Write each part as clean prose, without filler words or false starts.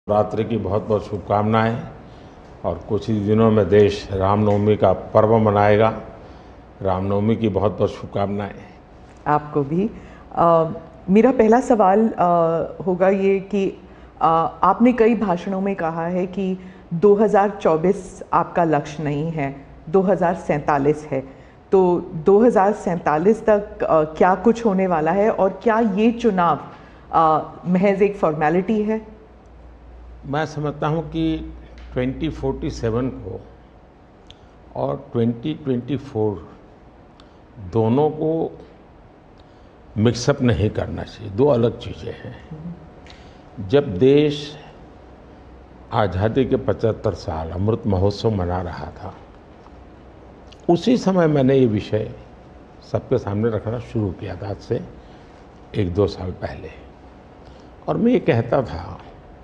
रात्रि की बहुत बहुत शुभकामनाएं। और कुछ ही दिनों में देश रामनवमी का पर्व मनाएगा। रामनवमी की बहुत बहुत शुभकामनाएं। आपको भी। मेरा पहला सवाल होगा ये कि आपने कई भाषणों में कहा है कि 2024 आपका लक्ष्य नहीं है, 2047 है। तो 2047 तक क्या कुछ होने वाला है और क्या ये चुनाव महज एक फॉर्मेलिटी है? मैं समझता हूं कि 2047 को और 2024 दोनों को मिक्सअप नहीं करना चाहिए। दो अलग चीज़ें हैं। जब देश आज़ादी के 75 साल अमृत महोत्सव मना रहा था, उसी समय मैंने ये विषय सबके सामने रखना शुरू किया था, आज से 1-2 साल पहले। और मैं ये कहता था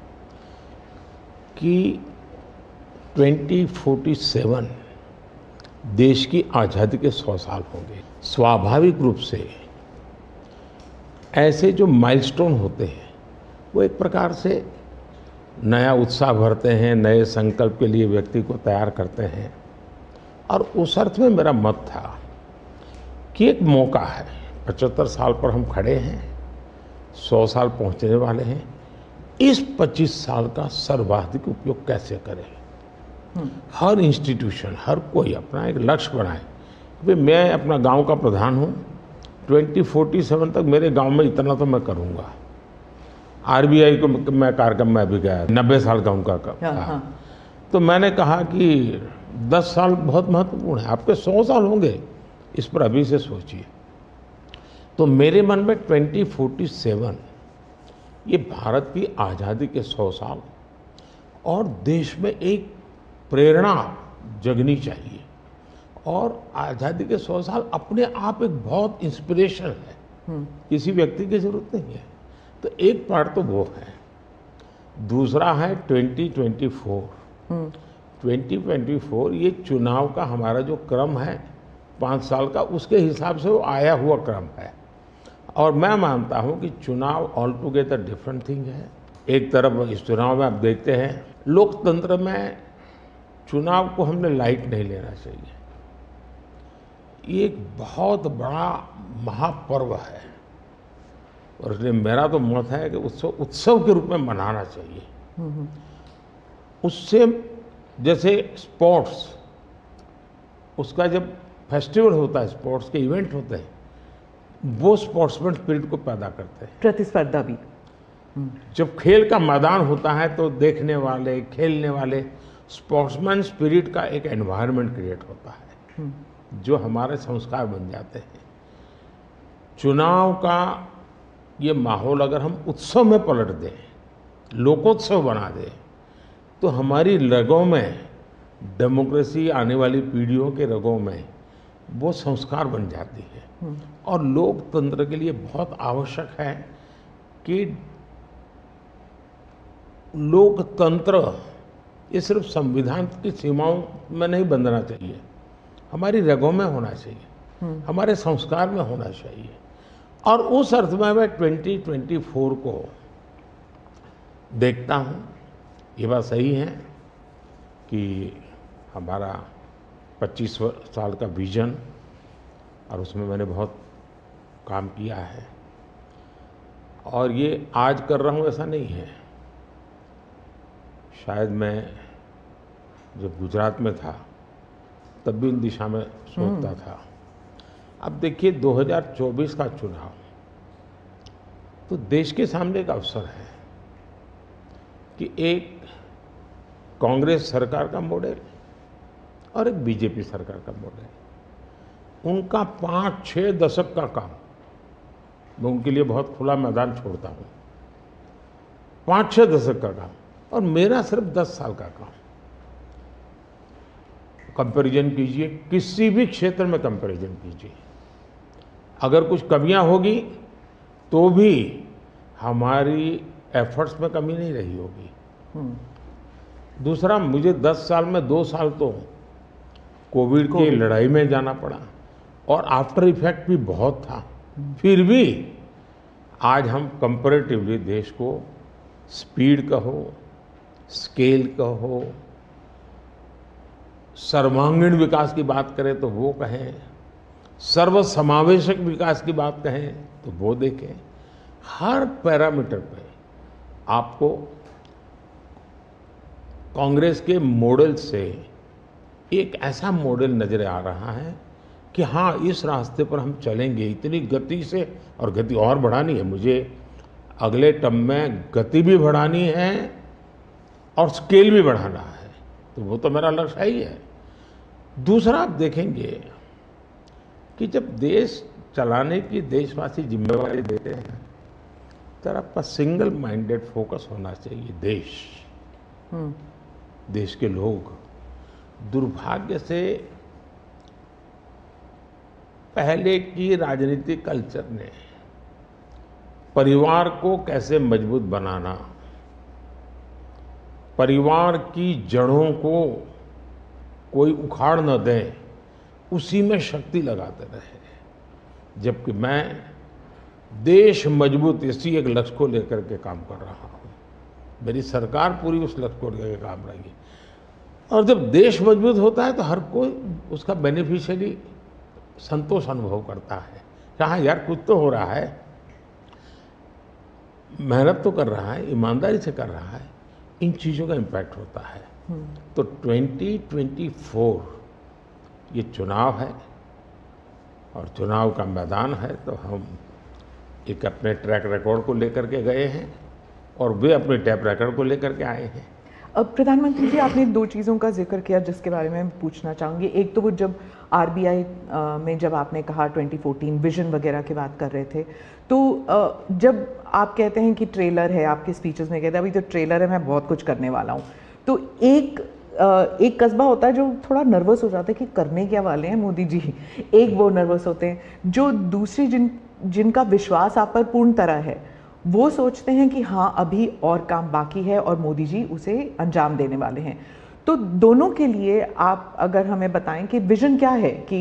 कि 2047 देश की आज़ादी के 100 साल होंगे। स्वाभाविक रूप से ऐसे जो माइलस्टोन होते हैं वो एक प्रकार से नया उत्साह भरते हैं, नए संकल्प के लिए व्यक्ति को तैयार करते हैं। और उस अर्थ में मेरा मत था कि एक मौका है, 75 साल पर हम खड़े हैं, 100 साल पहुंचने वाले हैं। इस 25 साल का सर्वाधिक उपयोग कैसे करें? हर इंस्टीट्यूशन, हर कोई अपना एक लक्ष्य बनाए कि मैं अपना गांव का प्रधान हूं, 2047 तक मेरे गांव में इतना तो मैं करूंगा। आरबीआई को मैं कार्यक्रम में भी गया, 90 साल का उनका कहा। तो मैंने कहा कि 10 साल बहुत महत्वपूर्ण है, आपके 100 साल होंगे, इस पर अभी से सोचिए। तो मेरे मन में 2047 ये भारत की आज़ादी के 100 साल और देश में एक प्रेरणा जगनी चाहिए। और आज़ादी के 100 साल अपने आप एक बहुत इंस्पिरेशन है, किसी व्यक्ति की जरूरत नहीं है। तो एक पार्ट तो वो है। दूसरा है 2024। 2024 ये चुनाव का हमारा जो क्रम है 5 साल का, उसके हिसाब से वो आया हुआ क्रम है। और मैं मानता हूं कि चुनाव ऑल टुगेदर डिफरेंट थिंग है। एक तरफ इस चुनाव में आप देखते हैं, लोकतंत्र में चुनाव को हमने लाइट नहीं लेना चाहिए। ये एक बहुत बड़ा महापर्व है और इसलिए मेरा तो मत है कि उत्सव के रूप में मनाना चाहिए। उससे जैसे स्पोर्ट्स, उसका जब फेस्टिवल होता है, स्पोर्ट्स के इवेंट होते हैं, वो स्पोर्ट्समैन स्पिरिट को पैदा करते हैं। प्रतिस्पर्धा भी। जब खेल का मैदान होता है तो देखने वाले, खेलने वाले, स्पोर्ट्समैन स्पिरिट का एक एनवायरनमेंट क्रिएट होता है जो हमारे संस्कार बन जाते हैं। चुनाव का ये माहौल अगर हम उत्सव में पलट दें, लोकोत्सव बना दें, तो हमारी रगों में डेमोक्रेसी, आने वाली पीढ़ियों के रगों में वो संस्कार बन जाती है। और लोकतंत्र के लिए बहुत आवश्यक है कि लोकतंत्र ये सिर्फ संविधान की सीमाओं में नहीं बंधना चाहिए, हमारी रगों में होना चाहिए, हमारे संस्कार में होना चाहिए। और उस अर्थ में मैं 2024 को देखता हूँ। ये बात सही है कि हमारा 25 साल का विजन, और उसमें मैंने बहुत काम किया है। और ये आज कर रहा हूँ ऐसा नहीं है। शायद मैं जब गुजरात में था तब भी इन दिशा में सोचता था। अब देखिए 2024 का चुनाव तो देश के सामने एक अवसर है कि एक कांग्रेस सरकार का मॉडल और एक बीजेपी सरकार का मॉडल, उनका 5-6 दशक का काम, मैं उनके लिए बहुत खुला मैदान छोड़ता हूँ। 5-6 दशक का काम और मेरा सिर्फ 10 साल का काम। कंपैरिजन कीजिए, किसी भी क्षेत्र में कंपैरिजन कीजिए, अगर कुछ कमियां होगी तो भी हमारी एफर्ट्स में कमी नहीं रही होगी। दूसरा, मुझे 10 साल में 2 साल तो कोविड की लड़ाई में जाना पड़ा और आफ्टर इफेक्ट भी बहुत था। फिर भी आज हम कंपैरेटिवली देश को स्पीड कहो, स्केल कहो, सर्वांगीण विकास की बात करें तो वो कहें, सर्व समावेशक विकास की बात कहें तो वो देखें। हर पैरामीटर पे आपको कांग्रेस के मॉडल से एक ऐसा मॉडल नजर आ रहा है कि हाँ, इस रास्ते पर हम चलेंगे इतनी गति से, और गति और बढ़ानी है मुझे। अगले टर्म में गति भी बढ़ानी है और स्केल भी बढ़ाना है, तो वो तो मेरा लक्ष्य ही है। दूसरा, आप देखेंगे कि जब देश चलाने की देशवासी जिम्मेवारी देते हैं तो आपका सिंगल माइंडेड फोकस होना चाहिए। देश के लोग दुर्भाग्य से पहले की राजनीतिक कल्चर ने परिवार को कैसे मजबूत बनाना, परिवार की जड़ों को कोई उखाड़ न दे, उसी में शक्ति लगाते रहे। जबकि मैं देश मजबूत इसी एक लक्ष्य को लेकर के काम कर रहा हूँ। मेरी सरकार पूरी उस लक्ष्य को लेकर काम रही। और जब देश मजबूत होता है तो हर कोई उसका बेनिफिशियरी संतोष अनुभव करता है। कहाँ यार, कुछ तो हो रहा है, मेहनत तो कर रहा है, ईमानदारी से कर रहा है, इन चीज़ों का इम्पैक्ट होता है। तो 2024 ये चुनाव है और चुनाव का मैदान है, तो हम एक अपने ट्रैक रिकॉर्ड को लेकर के गए हैं और वे अपने ट्रैक रिकॉर्ड को लेकर के आए हैं। अब प्रधानमंत्री जी, आपने दो चीज़ों का जिक्र किया जिसके बारे में पूछना चाहूँगी। एक तो वो जब आरबीआई में जब आपने कहा 2014 विजन वगैरह की बात कर रहे थे, तो जब आप कहते हैं कि ट्रेलर है, आपके स्पीचेस में कहते हैं अभी तो ट्रेलर है, मैं बहुत कुछ करने वाला हूँ, तो एक कस्बा होता है जो थोड़ा नर्वस हो जाता है कि करने क्या वाले हैं मोदी जी। एक वो नर्वस होते हैं, जो दूसरी जिनका विश्वास आप पर पूर्ण तरह है, वो सोचते हैं कि हाँ अभी और काम बाकी है और मोदी जी उसे अंजाम देने वाले हैं। तो दोनों के लिए आप अगर हमें बताएं कि विजन क्या है कि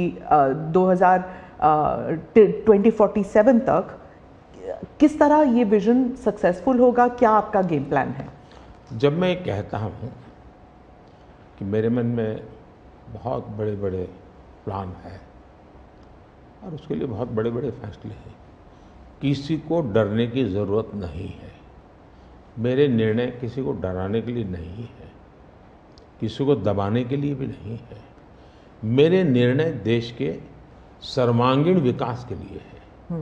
2047 तक किस तरह ये विजन सक्सेसफुल होगा, क्या आपका गेम प्लान है? जब मैं कहता हूँ कि मेरे मन में बहुत बड़े बड़े प्लान है और उसके लिए बहुत बड़े बड़े फैसले हैं, किसी को डरने की ज़रूरत नहीं है। मेरे निर्णय किसी को डराने के लिए नहीं है, किसी को दबाने के लिए भी नहीं है। मेरे निर्णय देश के सर्वांगीण विकास के लिए है,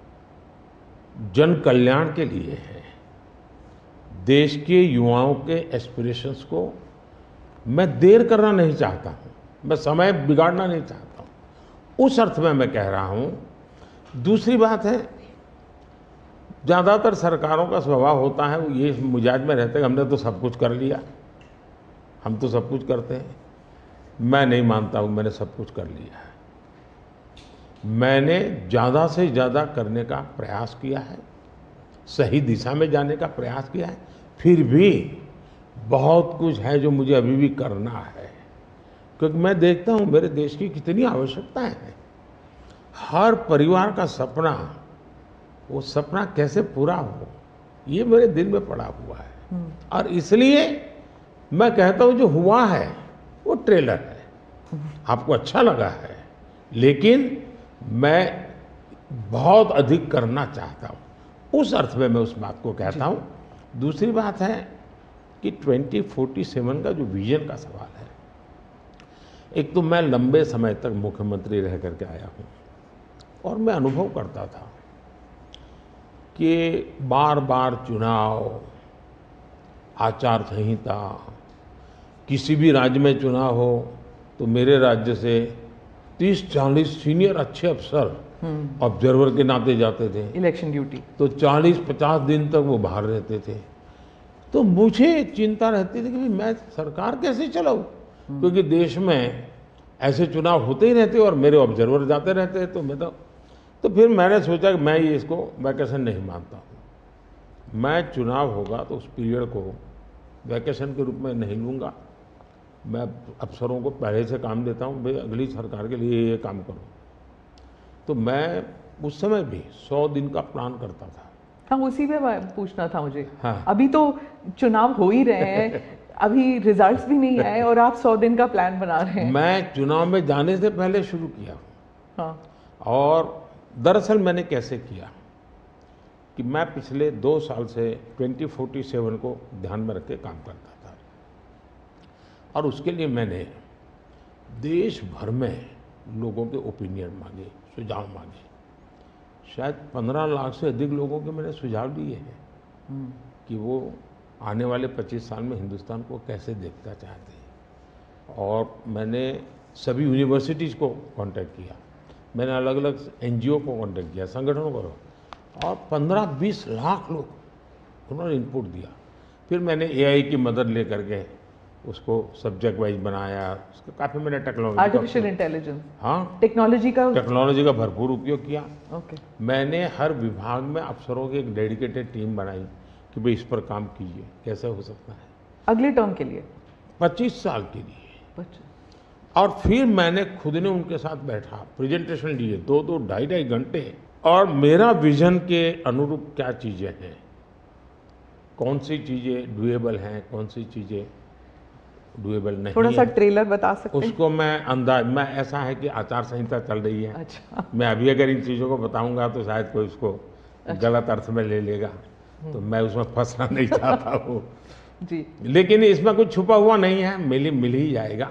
जन कल्याण के लिए है। देश के युवाओं के एस्पिरेशंस को मैं देर करना नहीं चाहता हूँ, मैं समय बिगाड़ना नहीं चाहता हूँ, उस अर्थ में मैं कह रहा हूँ। दूसरी बात है, ज़्यादातर सरकारों का स्वभाव होता है वो ये मिजाज में रहते हैं हमने तो सब कुछ कर लिया, हम तो सब कुछ करते हैं। मैं नहीं मानता हूँ मैंने सब कुछ कर लिया है। मैंने ज़्यादा से ज़्यादा करने का प्रयास किया है, सही दिशा में जाने का प्रयास किया है, फिर भी बहुत कुछ है जो मुझे अभी भी करना है, क्योंकि मैं देखता हूँ मेरे देश की कितनी आवश्यकताएं हैं। हर परिवार का सपना, वो सपना कैसे पूरा हो, ये मेरे दिल में पड़ा हुआ है। और इसलिए मैं कहता हूँ जो हुआ है वो ट्रेलर है, आपको अच्छा लगा है, लेकिन मैं बहुत अधिक करना चाहता हूँ, उस अर्थ में मैं उस बात को कहता हूँ। दूसरी बात है कि 2047 का जो विजन का सवाल है, एक तो मैं लंबे समय तक मुख्यमंत्री रह करके आया हूँ और मैं अनुभव करता था कि बार बार चुनाव, आचार संहिता, किसी भी राज्य में चुनाव हो तो मेरे राज्य से 30-40 सीनियर अच्छे अफसर ऑब्जर्वर के नाते जाते थे इलेक्शन ड्यूटी, तो 40-50 दिन तक वो बाहर रहते थे। तो मुझे चिंता रहती थी कि मैं सरकार कैसे चलाऊं, क्योंकि देश में ऐसे चुनाव होते ही रहते और मेरे ऑब्जर्वर जाते रहते। तो फिर मैंने सोचा कि मैं ये इसको वैकेशन नहीं मानता हूँ। मैं चुनाव होगा तो उस पीरियड को वैकेशन के रूप में नहीं लूँगा। मैं अफसरों को पहले से काम देता हूँ, भाई अगली सरकार के लिए ये काम करो। तो मैं उस समय भी 100 दिन का प्लान करता था। हाँ, उसी पे पूछना था मुझे। हाँ। अभी तो चुनाव हो ही रहे हैं अभी रिजल्ट्स भी नहीं आए और आप 100 दिन का प्लान बना रहे हैं। मैं चुनाव में जाने से पहले शुरू किया। हाँ। और दरअसल मैंने कैसे किया कि मैं पिछले 2 साल से 2047 को ध्यान में रख के काम करता था, और उसके लिए मैंने देश भर में लोगों के ओपिनियन मांगे, सुझाव मांगे। शायद 15 लाख से अधिक लोगों के मैंने सुझाव दिए हैं कि वो आने वाले 25 साल में हिंदुस्तान को कैसे देखना चाहते हैं। और मैंने सभी यूनिवर्सिटीज़ को कांटेक्ट किया, मैंने अलग अलग एनजीओ को कांटेक्ट किया, संगठनों को, और 15-20 लाख लोग उन्होंने इनपुट दिया। फिर मैंने एआई की मदद लेकर के उसको सब्जेक्ट वाइज बनाया, उसका काफ़ी मैंने टेक्नोलॉजी, आर्टिफिशियल इंटेलिजेंस, हाँ, टेक्नोलॉजी का भरपूर उपयोग किया। ओके। मैंने हर विभाग में अफसरों की एक डेडिकेटेड टीम बनाई कि भाई इस पर काम कीजिए, कैसे हो सकता है अगले टर्म के लिए, 25 साल के लिए। 25। और फिर मैंने खुद ने उनके साथ बैठा, प्रेजेंटेशन दिए 2-2, 2.5 घंटे, और मेरा विजन के अनुरूप क्या चीज़ें हैं, कौन सी चीज़ें डुएबल हैं, कौन सी चीज़ें डुएबल नहीं। थोड़ा सा ट्रेलर बता सकते हैं? उसको मैं ऐसा है कि आचार संहिता चल रही है। अच्छा। मैं अभी अगर इन चीज़ों को बताऊंगा तो शायद कोई उसको गलत अर्थ में ले लेगा, तो मैं उसमें फंसना नहीं चाहता हूँ जी। लेकिन इसमें कुछ छुपा हुआ नहीं है, मिल ही जाएगा।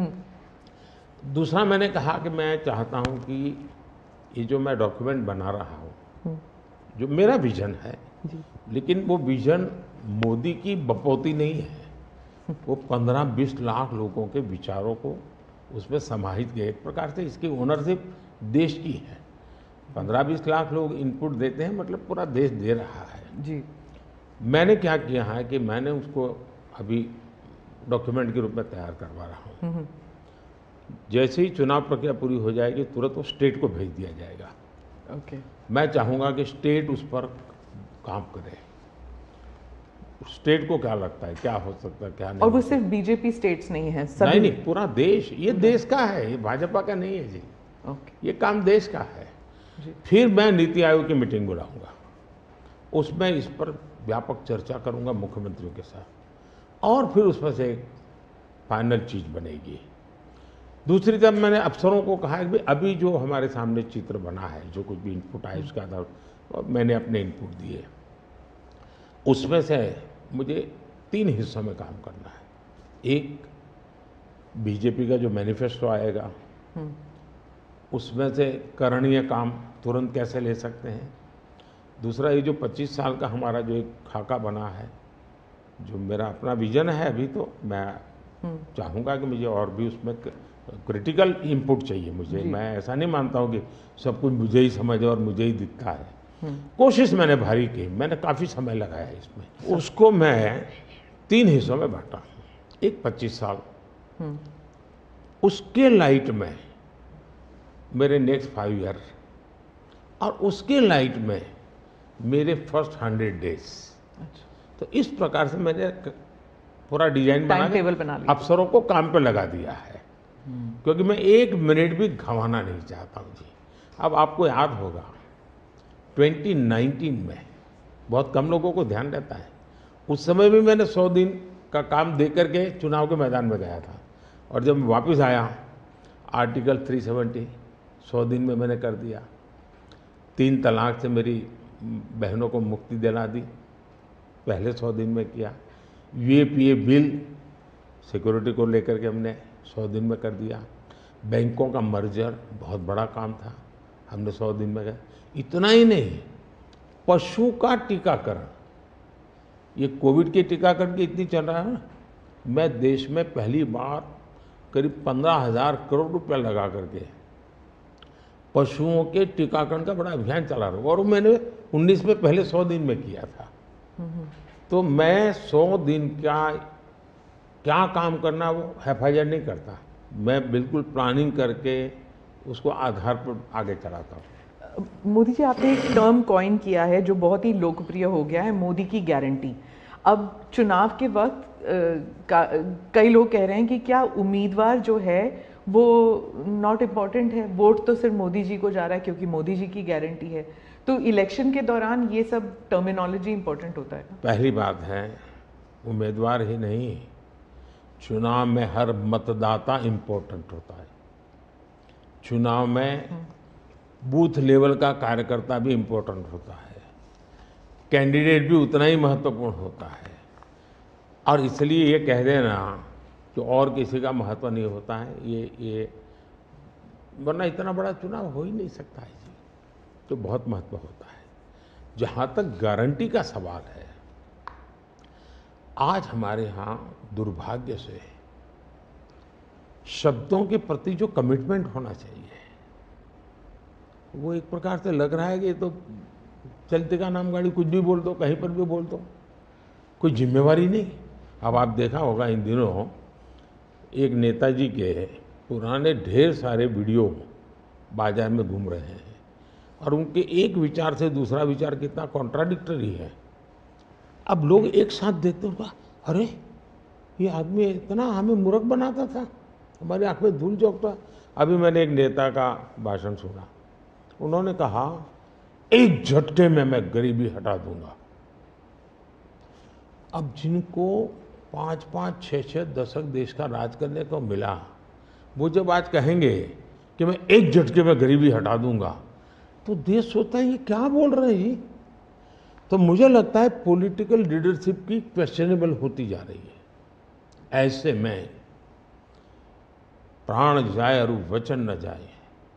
दूसरा मैंने कहा कि मैं चाहता हूँ कि ये जो मैं डॉक्यूमेंट बना रहा हूँ, जो मेरा विजन है जी। लेकिन वो विजन मोदी की बपौती नहीं है, वो 15-20 लाख लोगों के विचारों को उसमें समाहित किया। एक प्रकार से इसकी ओनरशिप देश की है। 15-20 लाख लोग इनपुट देते हैं, मतलब पूरा देश दे रहा है जी। मैंने क्या किया है कि मैंने उसको अभी डॉक्यूमेंट के रूप में तैयार करवा रहा हूँ। जैसे ही चुनाव प्रक्रिया पूरी हो जाएगी तुरंत वो स्टेट को भेज दिया जाएगा। ओके। मैं चाहूँगा कि स्टेट उस पर काम करे, स्टेट को क्या लगता है, क्या हो सकता है, क्या नहीं। और वो सिर्फ बीजेपी स्टेट्स नहीं है, सभी नहीं, पूरा देश, ये देश का है, ये भाजपा का नहीं है जी। ओके। ये काम देश का है जी। फिर मैं नीति आयोग की मीटिंग बुलाऊंगा, उसमें इस पर व्यापक चर्चा करूंगा मुख्यमंत्रियों के साथ, और फिर उसमें से एक फाइनल चीज बनेगी। दूसरी तरफ मैंने अफसरों को कहा है कि अभी जो हमारे सामने चित्र बना है, जो कुछ भी इनपुट आए उसके आधार पर मैंने अपने इनपुट दिए, उसमें से मुझे 3 हिस्सों में काम करना है। एक, बीजेपी का जो मैनिफेस्टो आएगा उसमें से करणीय काम तुरंत कैसे ले सकते हैं। दूसरा, ये जो 25 साल का हमारा जो एक खाका बना है, जो मेरा अपना विजन है, अभी तो मैं चाहूँगा कि मुझे और भी उसमें क्रिटिकल इनपुट चाहिए मुझे। मैं ऐसा नहीं मानता हूँ कि सब कुछ मुझे ही समझ और मुझे ही दिखता है। कोशिश मैंने भारी की, मैंने काफ़ी समय लगाया इसमें। उसको मैं 3 हिस्सों में बांटा। एक 25 साल, उसके लाइट में मेरे नेक्स्ट 5 ईयर, और उसके लाइट में मेरे फर्स्ट 100 डेज। अच्छा। तो इस प्रकार से मैंने पूरा डिजाइन बना टेबल बना लिया, अफसरों को काम पे लगा दिया है, क्योंकि मैं 1 मिनट भी गंवाना नहीं चाहता हूँ जी। अब आपको याद होगा 2019 में बहुत कम लोगों को ध्यान रहता है, उस समय भी मैंने 100 दिन का काम दे करके चुनाव के मैदान में गया था, और जब मैं वापस आया आर्टिकल 370 100 दिन में मैंने कर दिया। 3 तलाक से मेरी बहनों को मुक्ति दिला दी, पहले 100 दिन में किया। यूएपीए बिल सिक्योरिटी को लेकर के हमने 100 दिन में कर दिया। बैंकों का मर्जर बहुत बड़ा काम था, हमने 100 दिन में किया। इतना ही नहीं, पशु का टीकाकरण, ये कोविड के टीकाकरण की इतनी चल रहा है ना, मैं देश में पहली बार करीब 15,000 करोड़ रुपया लगा करके पशुओं के टीकाकरण का बड़ा अभियान चला रहा हूँ, और मैंने 19 में पहले 100 दिन में किया था। तो मैं 100 दिन का क्या काम करना वो हैफाजत नहीं करता, मैं बिल्कुल प्लानिंग करके उसको आधार पर आगे चलाता हूँ। मोदी जी, आपने एक टर्म कॉइन किया है जो बहुत ही लोकप्रिय हो गया है, मोदी की गारंटी। अब चुनाव के वक्त कई लोग कह रहे हैं कि क्या उम्मीदवार जो है वो नॉट इम्पॉर्टेंट है, वोट तो सिर्फ मोदी जी को जा रहा है क्योंकि मोदी जी की गारंटी है। तो इलेक्शन के दौरान ये सब टर्मिनोलॉजी इम्पोर्टेंट होता है। पहली बात है, उम्मीदवार ही नहीं, चुनाव में हर मतदाता इम्पोर्टेंट होता है। चुनाव में बूथ लेवल का कार्यकर्ता भी इम्पोर्टेंट होता है, कैंडिडेट भी उतना ही महत्वपूर्ण होता है। और इसलिए ये कह देना कि और किसी का महत्व नहीं होता है, ये वरना इतना बड़ा चुनाव हो ही नहीं सकता है जी, तो बहुत महत्व होता है। जहाँ तक गारंटी का सवाल है, आज हमारे यहाँ दुर्भाग्य से शब्दों के प्रति जो कमिटमेंट होना चाहिए वो एक प्रकार से लग रहा है कि ये तो चलते का नाम गाड़ी, कुछ भी बोल दो, कहीं पर भी बोल दो, कोई जिम्मेवारी नहीं। अब आप देखा होगा इन दिनों एक नेताजी के पुराने ढेर सारे वीडियो बाजार में घूम रहे हैं और उनके एक विचार से दूसरा विचार कितना कॉन्ट्राडिक्टरी है। अब लोग एक साथ देखते होगा, अरे ये आदमी इतना हमें मूर्ख बनाता था, हमारी आंख में धूल झोंकता। अभी मैंने एक नेता का भाषण सुना, उन्होंने कहा एक झटके में मैं गरीबी हटा दूंगा। अब जिनको 5-5, 6-6 दशक देश का राज करने को मिला, वो जब आज कहेंगे कि मैं एक झटके में गरीबी हटा दूंगा, तो देश सोचता है ये क्या बोल रहे हैं जी। तो मुझे लगता है पॉलिटिकल लीडरशिप की क्वेश्चनेबल होती जा रही है। ऐसे में प्राण जाए और वचन न जाए,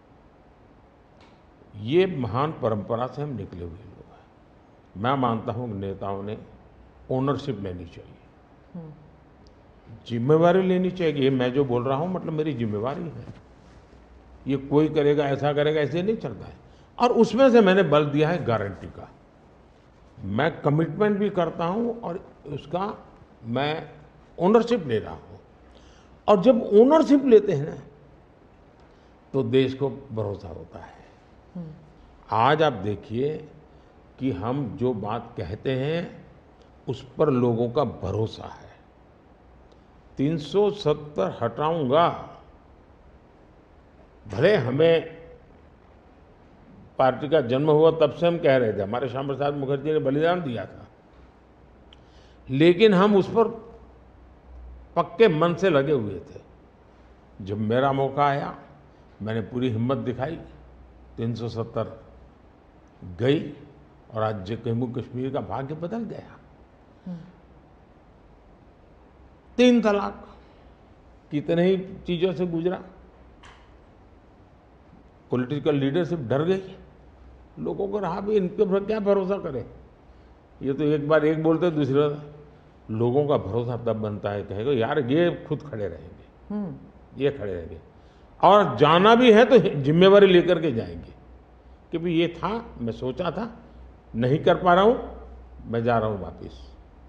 ये महान परंपरा से हम निकले हुए लोग हैं। मैं मानता हूं कि नेताओं ने ओनरशिप लेनी चाहिए, जिम्मेवारी लेनी चाहिए। ये मैं जो बोल रहा हूं मतलब मेरी जिम्मेवारी है, ये कोई करेगा ऐसा करेगा ऐसे नहीं चलता है। और उसमें से मैंने बल दिया है गारंटी का। मैं कमिटमेंट भी करता हूं और उसका मैं ओनरशिप ले रहा हूं। और जब ओनरशिप लेते हैं ना तो देश को भरोसा होता है। आज आप देखिए कि हम जो बात कहते हैं उस पर लोगों का भरोसा है। 370 हटाऊंगा, भले हमें पार्टी का जन्म हुआ तब से हम कह रहे थे, हमारे श्यामा प्रसाद मुखर्जी ने बलिदान दिया था, लेकिन हम उस पर पक्के मन से लगे हुए थे। जब मेरा मौका आया मैंने पूरी हिम्मत दिखाई, 370 गई और आज जम्मू कश्मीर का भाग्य बदल गया। 3 तलाक कितने ही चीजों से गुजरा, पॉलिटिकल लीडरशिप डर गई, लोगों को रहा भी इनके पर क्या भरोसा करें। ये तो एक बार एक बोलते दूसरी बार, लोगों का भरोसा तब बनता है कहेगा यार ये खुद खड़े रहेंगे, ये खड़े रहेंगे और जाना भी है तो जिम्मेवारी लेकर के जाएंगे कि भाई ये था, मैं सोचा था, नहीं कर पा रहा हूं, मैं जा रहा हूं वापिस।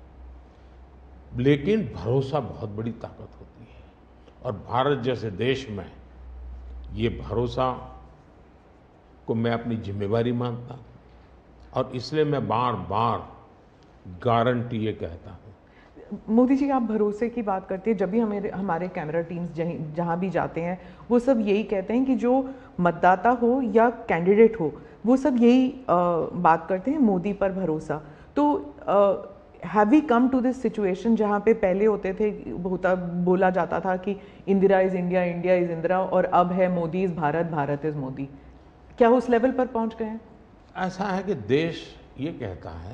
लेकिन भरोसा बहुत बड़ी ताकत होती है और भारत जैसे देश में ये भरोसा को मैं अपनी जिम्मेवारी मानता हूं और इसलिए मैं बार बार गारंटी ये कहता हूं। मोदी जी, आप भरोसे की बात करते हैं, जब भी हमारे कैमरा टीम्स जहाँ भी जाते हैं वो सब यही कहते हैं कि जो मतदाता हो या कैंडिडेट हो वो सब यही बात करते हैं, मोदी पर भरोसा। तो have we come to this situation जहाँ पे पहले होते थे, बोला जाता था कि Indira is India, India is Indira, और अब है मोदी इज भारत, भारत इज मोदी। क्या उस लेवल पर पहुँच गए हैं? ऐसा है कि देश ये कहता है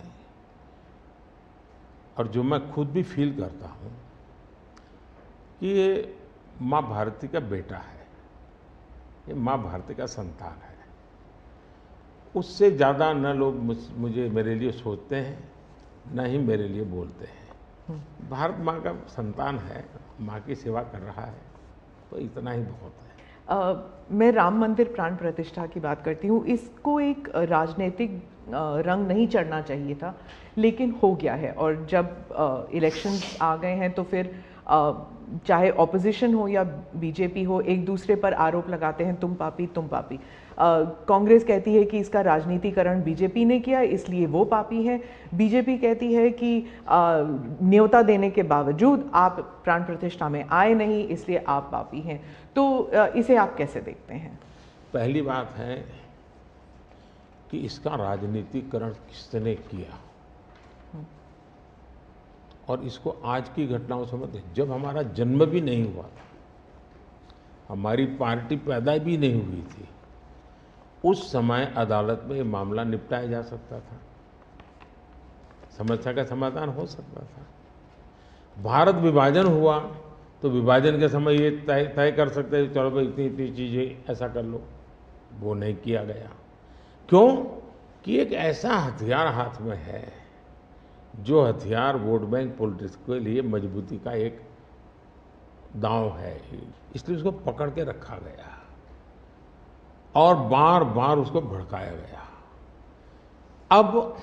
और जो मैं खुद भी फील करता हूँ कि ये माँ भारती का बेटा है, ये माँ भारती का संतान है। उससे ज़्यादा न लोग मुझे मेरे लिए सोचते हैं, न ही मेरे लिए बोलते हैं। भारत माँ का संतान है, माँ की सेवा कर रहा है, तो इतना ही बहुत है। मैं राम मंदिर प्राण प्रतिष्ठा की बात करती हूँ। इसको एक राजनीतिक रंग नहीं चढ़ना चाहिए था, लेकिन हो गया है। और जब इलेक्शंस आ गए हैं तो फिर चाहे ऑपोजिशन हो या बीजेपी हो, एक दूसरे पर आरोप लगाते हैं, तुम पापी तुम पापी। कांग्रेस कहती है कि इसका राजनीतिकरण बीजेपी ने किया इसलिए वो पापी है। बीजेपी कहती है कि न्योता देने के बावजूद आप प्राण प्रतिष्ठा में आए नहीं इसलिए आप पापी हैं। तो इसे आप कैसे देखते हैं? पहली बात है कि इसका राजनीतिकरण किसने किया। और इसको आज की घटनाओं से मत, जब हमारा जन्म भी नहीं हुआ था, हमारी पार्टी पैदा भी नहीं हुई थी, उस समय अदालत में ये मामला निपटाया जा सकता था, समस्या का समाधान हो सकता था। भारत विभाजन हुआ तो विभाजन के समय ये तय कर सकते हैं, चलो भाई इतनी इतनी चीज़ें ऐसा कर लो, वो नहीं किया गया। क्यों? कि एक ऐसा हथियार हाथ में है, जो हथियार वोट बैंक पॉलिटिक्स के लिए मजबूती का एक दांव है, इसलिए उसको पकड़ के रखा गया और बार बार उसको भड़काया गया। अब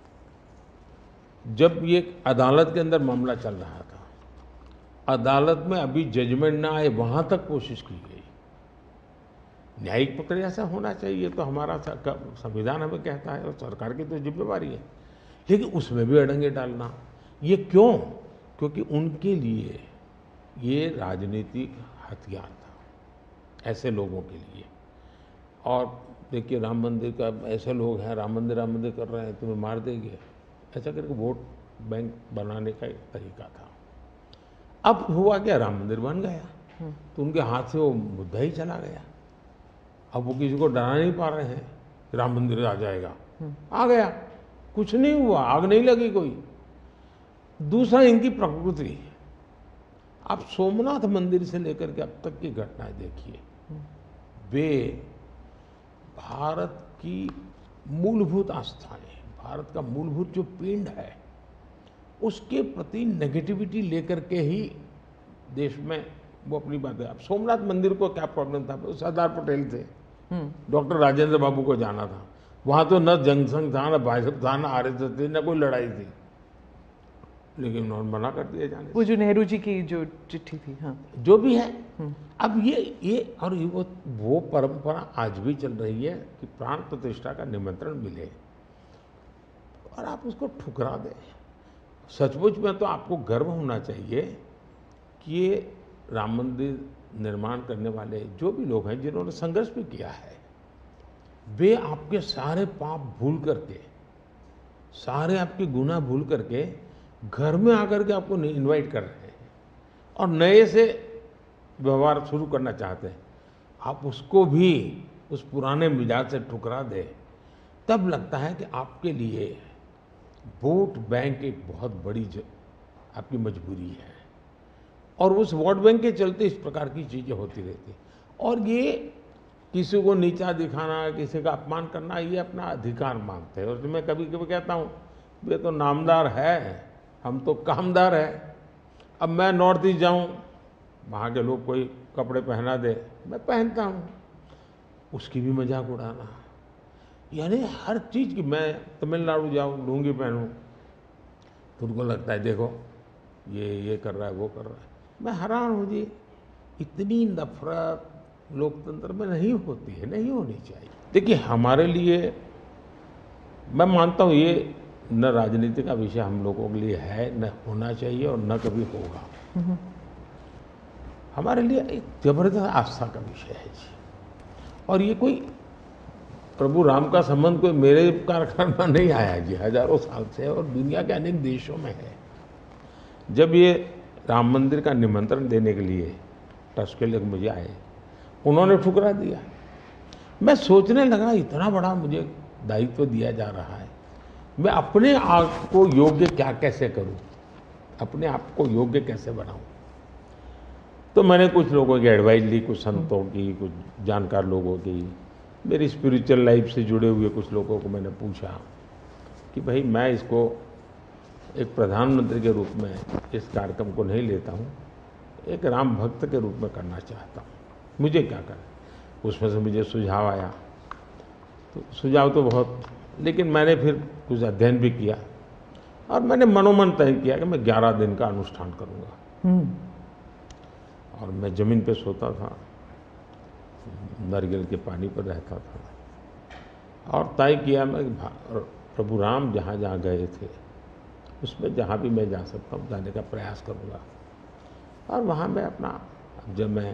जब ये अदालत के अंदर मामला चल रहा था, अदालत में अभी जजमेंट ना आए वहां तक कोशिश की गई। न्यायिक प्रक्रिया से होना चाहिए, तो हमारा संविधान हमें कहता है और सरकार की तो जिम्मेवारी है, लेकिन उसमें भी अड़ंगे डालना, ये क्यों? क्योंकि उनके लिए ये राजनीतिक हथियार था, ऐसे लोगों के लिए। और देखिए राम मंदिर का, ऐसे लोग हैं राम मंदिर कर रहे हैं, तुम्हें मार देंगे, ऐसा करके वोट बैंक बनाने का एक तरीका था। अब हुआ क्या, राम मंदिर बन गया तो उनके हाथ से वो मुद्दा ही चला गया। अब वो किसी को डरा नहीं पा रहे हैं, राम मंदिर आ जाएगा, आ गया, कुछ नहीं हुआ, आग नहीं लगी कोई। दूसरा, इनकी प्रकृति, आप सोमनाथ मंदिर से लेकर के अब तक की घटनाएं देखिए, वे भारत की मूलभूत आस्थाएं, भारत का मूलभूत जो पिंड है, उसके प्रति नेगेटिविटी लेकर के ही देश में वो अपनी बातें। अब सोमनाथ मंदिर को क्या प्रॉब्लम था, सरदार पटेल थे, डॉक्टर राजेंद्र बाबू को जाना था, वहां तो न जनसंघ था, न भाजपा था, न आरएसएस थी, न कोई लड़ाई थी, लेकिन उन्होंने मना कर दिया जाने। वो जो नेहरू जी की जो चिट्ठी थी, हाँ, जो भी है, अब ये और वो परंपरा आज भी चल रही है कि प्राण प्रतिष्ठा का निमंत्रण मिले और आप उसको ठुकरा दें। सचमुच में तो आपको गर्व होना चाहिए कि ये राम मंदिर निर्माण करने वाले जो भी लोग हैं, जिन्होंने संघर्ष भी किया है, वे आपके सारे पाप भूल करके, सारे आपके गुनाह भूल करके घर में आकर के आपको इनवाइट कर रहे हैं और नए से व्यवहार शुरू करना चाहते हैं। आप उसको भी उस पुराने मिजाज से ठुकरा दें, तब लगता है कि आपके लिए वोट बैंक एक बहुत बड़ी आपकी मजबूरी है, और उस वोट बैंक के चलते इस प्रकार की चीज़ें होती रहती। और ये किसी को नीचा दिखाना, किसी का अपमान करना, ये अपना अधिकार मानते हैं। और मैं कभी कभी कहता हूँ, ये तो नामदार है, हम तो कामदार है। अब मैं नॉर्थ ईस्ट जाऊँ, वहाँ के लोग कोई कपड़े पहना दे, मैं पहनता हूँ, उसकी भी मजाक उड़ाना, यानी हर चीज़ की। मैं तमिलनाडु जाऊँ, लुंगी पहनूँ, तो उनको लगता है देखो ये कर रहा है, वो कर रहा है। मैं हैरान हूँ जी, इतनी नफरत लोकतंत्र में नहीं होती है, नहीं होनी चाहिए। देखिए हमारे लिए, मैं मानता हूँ ये न राजनीति का विषय हम लोगों के लिए है, न होना चाहिए और न कभी होगा। हमारे लिए एक जबरदस्त आस्था का विषय है जी। और ये कोई प्रभु राम का संबंध कोई मेरे कारखाने में नहीं आया जी, हजारों साल से, और दुनिया के अनेक देशों में है। जब ये राम मंदिर का निमंत्रण देने के लिए ट्रस्ट के लोग मुझे आए, उन्होंने ठुकरा दिया। मैं सोचने लगा, इतना बड़ा मुझे दायित्व दिया जा रहा है, मैं अपने आप को योग्य कैसे करूं, अपने आप को योग्य कैसे बनाऊं। तो मैंने कुछ लोगों की एडवाइस ली, कुछ संतों की, कुछ जानकार लोगों की, मेरी स्पिरिचुअल लाइफ से जुड़े हुए कुछ लोगों को मैंने पूछा कि भाई मैं इसको एक प्रधानमंत्री के रूप में इस कार्यक्रम को नहीं लेता हूँ, एक राम भक्त के रूप में करना चाहता हूँ, मुझे क्या करें। उसमें से मुझे सुझाव आया, तो सुझाव तो बहुत, लेकिन मैंने फिर कुछ अध्ययन भी किया और मैंने मनोमन तय किया कि मैं 11 दिन का अनुष्ठान करूँगा। और मैं ज़मीन पे सोता था, नारियल के पानी पर रहता था, और तय किया मैं प्रभु राम जहाँ जहाँ गए थे उसमें जहाँ भी मैं जा सकता हूँ जाने का प्रयास करूँगा। और वहाँ मैं अपना, जब मैं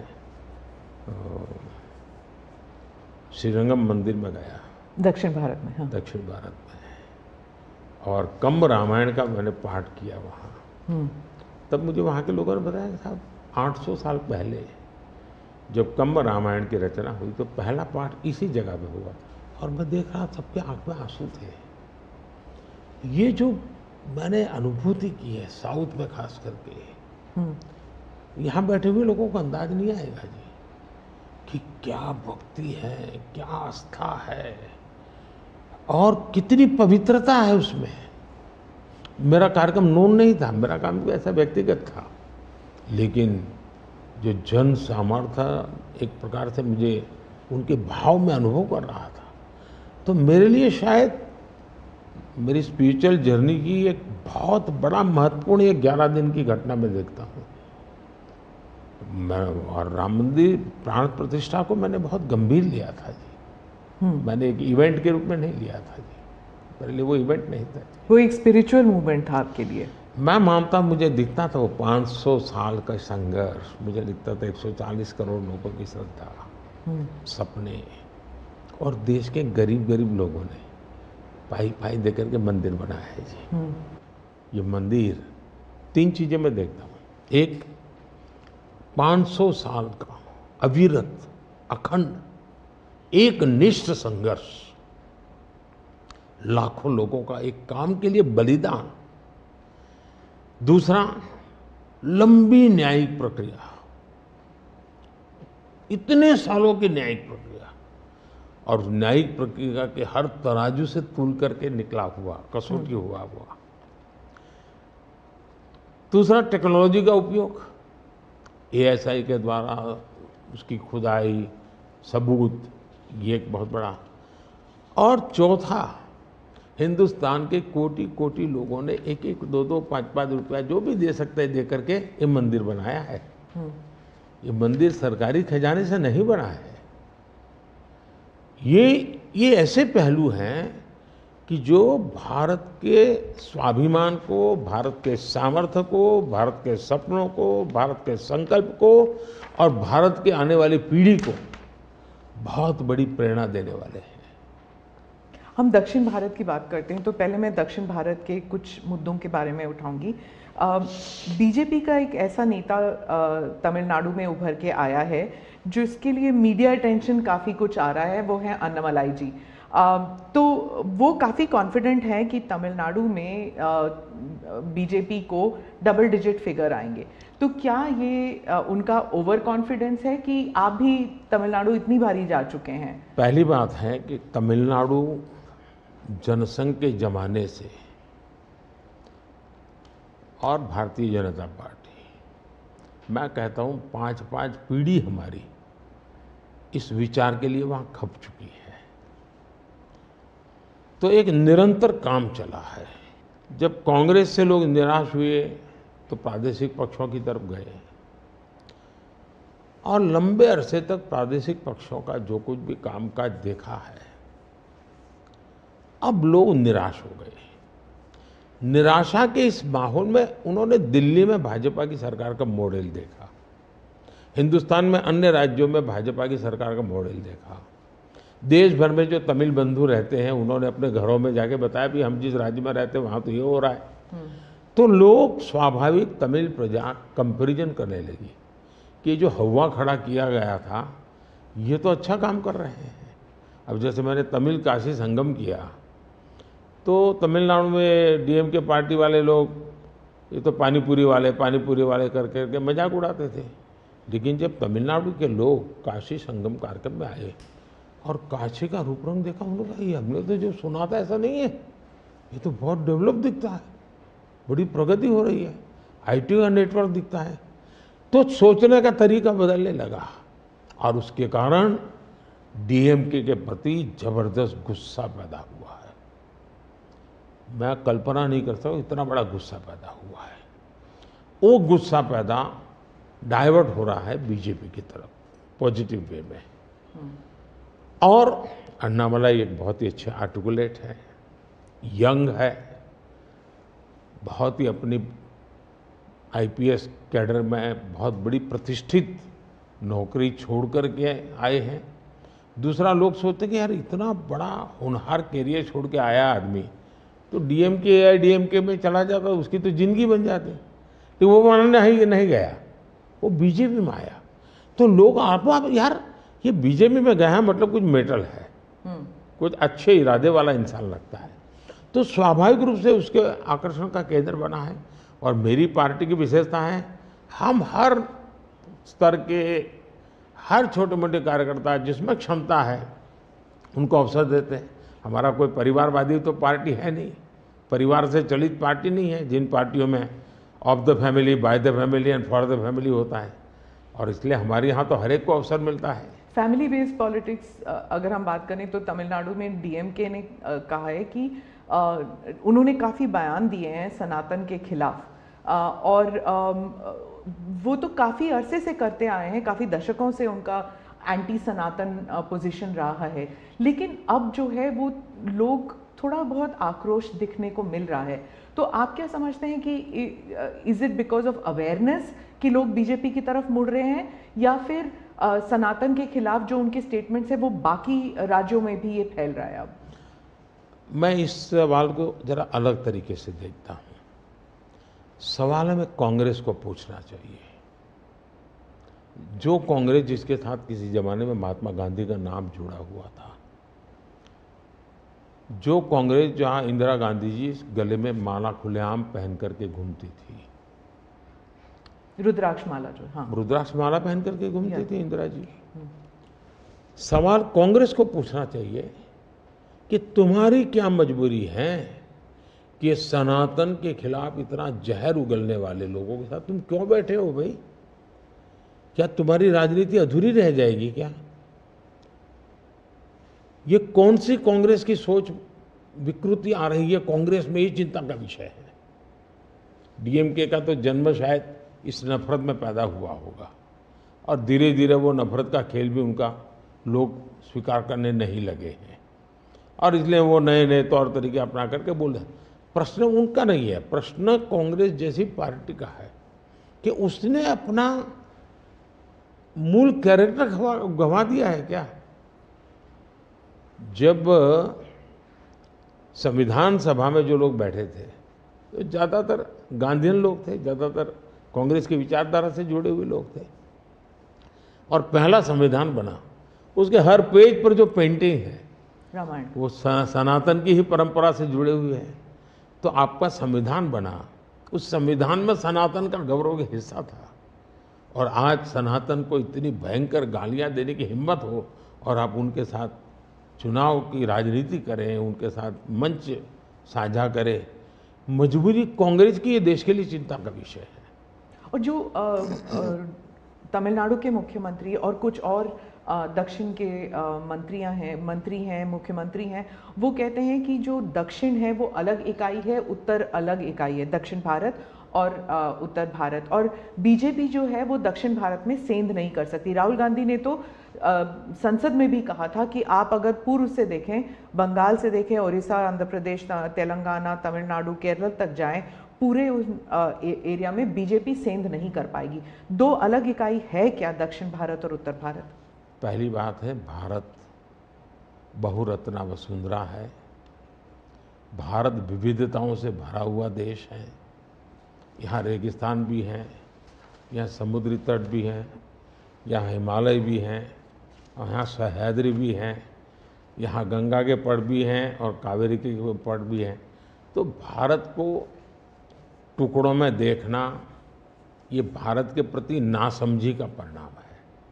श्रीरंगम मंदिर में गया, दक्षिण भारत में, हाँ, दक्षिण भारत में, और कम्ब रामायण का मैंने पाठ किया वहाँ, तब मुझे वहाँ के लोगों ने बताया कि साहब 800 साल पहले जब कंब रामायण की रचना हुई तो पहला पाठ इसी जगह पे हुआ था, और मैं देख रहा सबके आंख में आंसू थे। ये जो मैंने अनुभूति की है साउथ में खास करके, यहाँ बैठे हुए लोगों को अंदाज नहीं आएगा जी कि क्या भक्ति है, क्या आस्था है और कितनी पवित्रता है उसमें। मेरा कार्यक्रम नोन नहीं था, मेरा काम भी ऐसा व्यक्तिगत था, लेकिन जो जन सामर्थ्य एक प्रकार से मुझे उनके भाव में अनुभव कर रहा था, तो मेरे लिए शायद मेरी स्पिरिचुअल जर्नी की एक बहुत बड़ा महत्वपूर्ण एक 11 दिन की घटना मैं देखता हूँ। मैं और राम मंदिर प्राण प्रतिष्ठा को मैंने बहुत गंभीर लिया था जी। मैंने एक इवेंट के रूप में नहीं लिया था जी, मेरे लिए वो इवेंट नहीं था। वो एक स्पिरिचुअल मूवमेंट था आपके लिए? मैं मानता, मुझे दिखता था वो 500 साल का संघर्ष, मुझे दिखता था 140 करोड़ लोगों की श्रद्धा, सपने, और देश के गरीब गरीब लोगों ने पाई पाई दे करके मंदिर बनाया है जी। ये मंदिर 3 चीज़ें मैं देखता हूँ। एक, 500 साल का अविरत अखंड एक निष्ठ संघर्ष, लाखों लोगों का एक काम के लिए बलिदान। दूसरा, लंबी न्यायिक प्रक्रिया, इतने सालों की न्यायिक प्रक्रिया, और न्यायिक प्रक्रिया के हर तराजू से तूल करके निकला हुआ, कसौटी हुआ। दूसरा, टेक्नोलॉजी का उपयोग, ASI के द्वारा उसकी खुदाई, सबूत, ये एक बहुत बड़ा। और चौथा, हिंदुस्तान के कोटि कोटि लोगों ने 1-1, 2-2, 5-5 रुपया जो भी दे सकते हैं दे करके ये मंदिर बनाया है। ये मंदिर सरकारी खजाने से नहीं बना है। ये ऐसे पहलू हैं कि जो भारत के स्वाभिमान को, भारत के सामर्थ्य को, भारत के सपनों को, भारत के संकल्प को और भारत के आने वाली पीढ़ी को बहुत बड़ी प्रेरणा देने वाले हैं। हम दक्षिण भारत की बात करते हैं तो पहले मैं दक्षिण भारत के कुछ मुद्दों के बारे में उठाऊंगी। बीजेपी का एक ऐसा नेता तमिलनाडु में उभर के आया है जो इसके लिए मीडिया अटेंशन काफ़ी कुछ आ रहा है, वो है अन्नामलाई जी। तो वो काफ़ी कॉन्फिडेंट हैं कि तमिलनाडु में बीजेपी को डबल डिजिट फिगर आएंगे। तो क्या ये उनका ओवर कॉन्फिडेंस है कि आप भी तमिलनाडु इतनी बारी जा चुके हैं? पहली बात है कि तमिलनाडु जनसंघ के जमाने से और भारतीय जनता पार्टी, मैं कहता हूँ 5-5 पीढ़ी हमारी इस विचार के लिए वहाँ खप चुकी है। तो एक निरंतर काम चला है। जब कांग्रेस से लोग निराश हुए तो प्रादेशिक पक्षों की तरफ गए, और लंबे अरसे तक प्रादेशिक पक्षों का जो कुछ भी कामकाज देखा है, अब लोग निराश हो गए। निराशा के इस माहौल में उन्होंने दिल्ली में भाजपा की सरकार का मॉडल देखा, हिंदुस्तान में अन्य राज्यों में भाजपा की सरकार का मॉडल देखा, देश भर में जो तमिल बंधु रहते हैं उन्होंने अपने घरों में जाके बताया भी हम जिस राज्य में रहते हैं वहाँ तो ये हो रहा है। तो लोग स्वाभाविक तमिल प्रजा कंपैरिजन करने लगी कि जो हवा खड़ा किया गया था ये तो अच्छा काम कर रहे हैं। अब जैसे मैंने तमिल काशी संगम किया तो तमिलनाडु में DMK पार्टी वाले लोग ये तो पानीपुरी वाले कर करके मजाक उड़ाते थे, लेकिन जब तमिलनाडु के लोग काशी संगम कार्यक्रम में आए और काशी का रूप रंग देखा, उन्होंने कहा ये हमने तो जो सुना था ऐसा नहीं है, ये तो बहुत डेवलप दिखता है, बड़ी प्रगति हो रही है, IT का नेटवर्क दिखता है। तो सोचने का तरीका बदलने लगा और उसके कारण DMK के प्रति जबरदस्त गुस्सा पैदा हुआ है। मैं कल्पना नहीं कर सकता इतना बड़ा गुस्सा पैदा हुआ है। वो गुस्सा पैदा डाइवर्ट हो रहा है बीजेपी की तरफ पॉजिटिव वे में। और अन्नामलाई एक बहुत ही अच्छे आर्टिकुलेट है, यंग है, बहुत ही अपनी IPS कैडर में बहुत बड़ी प्रतिष्ठित नौकरी छोड़ कर के आए हैं। दूसरा, लोग सोचते कि यार इतना बड़ा होनहार कैरियर छोड़ के आया आदमी तो DMK AIADMK में चला जाता उसकी तो जिंदगी बन जाती, कि वो मानने नहीं गया, वो बीजेपी में आया। तो लोग आप यार ये बीजेपी में गया है मतलब कुछ मेटल है, कुछ अच्छे इरादे वाला इंसान लगता है, तो स्वाभाविक रूप से उसके आकर्षण का केंद्र बना है। और मेरी पार्टी की विशेषता है, हम हर स्तर के हर छोटे मोटे कार्यकर्ता जिसमें क्षमता है उनको अवसर देते हैं। हमारा कोई परिवारवादी तो पार्टी है नहीं, परिवार से चलित पार्टी नहीं है, जिन पार्टियों में of the family, by the family and for the family होता है। और इसलिए हमारे यहाँ तो हर एक को अवसर मिलता है। फैमिली बेस्ड पॉलिटिक्स अगर हम बात करें तो तमिलनाडु में डीएमके ने कहा है कि उन्होंने काफ़ी बयान दिए हैं सनातन के खिलाफ, और वो तो काफ़ी अरसे से करते आए हैं, काफ़ी दशकों से उनका एंटी सनातन पोजीशन रहा है। लेकिन अब जो है वो लोग थोड़ा बहुत आक्रोश दिखने को मिल रहा है। तो आप क्या समझते हैं कि is it because of awareness कि लोग बीजेपी की तरफ मुड़ रहे हैं, या फिर सनातन के खिलाफ जो उनके स्टेटमेंट्स है वो बाकी राज्यों में भी ये फैल रहा है? अब मैं इस सवाल को जरा अलग तरीके से देखता हूँ। सवाल हमें कांग्रेस को पूछना चाहिए। जो कांग्रेस जिसके साथ किसी जमाने में महात्मा गांधी का नाम जुड़ा हुआ था, जो कांग्रेस जहां इंदिरा गांधी जी गले में माला खुलेआम पहन करके घूमती थी, रुद्राक्ष माला, जो हाँ रुद्राक्ष माला पहन करके घूमती थी इंदिरा जी। सवाल कांग्रेस को पूछना चाहिए कि तुम्हारी क्या मजबूरी है कि सनातन के खिलाफ इतना जहर उगलने वाले लोगों के साथ तुम क्यों बैठे हो भाई? क्या तुम्हारी राजनीति अधूरी रह जाएगी क्या? ये कौन सी कांग्रेस की सोच विकृति आ रही है कांग्रेस में, ये चिंता का विषय है। डीएमके का तो जन्म शायद इस नफरत में पैदा हुआ होगा, और धीरे धीरे वो नफरत का खेल भी उनका लोग स्वीकार करने नहीं लगे हैं, और इसलिए वो नए नए तौर तरीके अपना करके बोल रहे हैं। प्रश्न उनका नहीं है, प्रश्न कांग्रेस जैसी पार्टी का है कि उसने अपना मूल कैरेक्टर गंवा दिया है क्या? जब संविधान सभा में जो लोग बैठे थे तो ज़्यादातर गांधीयन लोग थे, ज़्यादातर कांग्रेस की विचारधारा से जुड़े हुए लोग थे, और पहला संविधान बना, उसके हर पेज पर जो पेंटिंग है रामायण, वो सनातन की ही परंपरा से जुड़े हुए हैं। तो आपका संविधान बना, उस संविधान में सनातन का गौरव का हिस्सा था, और आज सनातन को इतनी भयंकर गालियां देने की हिम्मत हो और आप उनके साथ चुनाव की राजनीति करें, उनके साथ मंच साझा करें, मजबूरी कांग्रेस की ये देश के लिए चिंता का विषय है। और जो तमिलनाडु के मुख्यमंत्री और कुछ और दक्षिण के मंत्री हैं, मुख्यमंत्री हैं, वो कहते हैं कि जो दक्षिण है वो अलग इकाई है, उत्तर अलग इकाई है, दक्षिण भारत और उत्तर भारत, और बीजेपी जो है वो दक्षिण भारत में सेंध नहीं कर सकती। राहुल गांधी ने तो संसद में भी कहा था कि आप अगर पूर्व से देखें, बंगाल से देखें, उड़ीसा, आंध्र प्रदेश, तेलंगाना, तमिलनाडु, केरल तक जाएं, पूरे उस एरिया में बीजेपी सेंध नहीं कर पाएगी। दो अलग इकाई है क्या दक्षिण भारत और उत्तर भारत? पहली बात है, भारत बहुरत्ना वसुंधरा है, भारत विविधताओं से भरा हुआ देश है। यहाँ रेगिस्तान भी है, यहाँ समुद्री तट भी हैं, यहाँ हिमालय भी हैं, और यहाँ सह्याद्री भी हैं, यहाँ गंगा के पट भी हैं और कावेरी के पट भी हैं। तो भारत को टुकड़ों में देखना ये भारत के प्रति नासमझी का परिणाम है।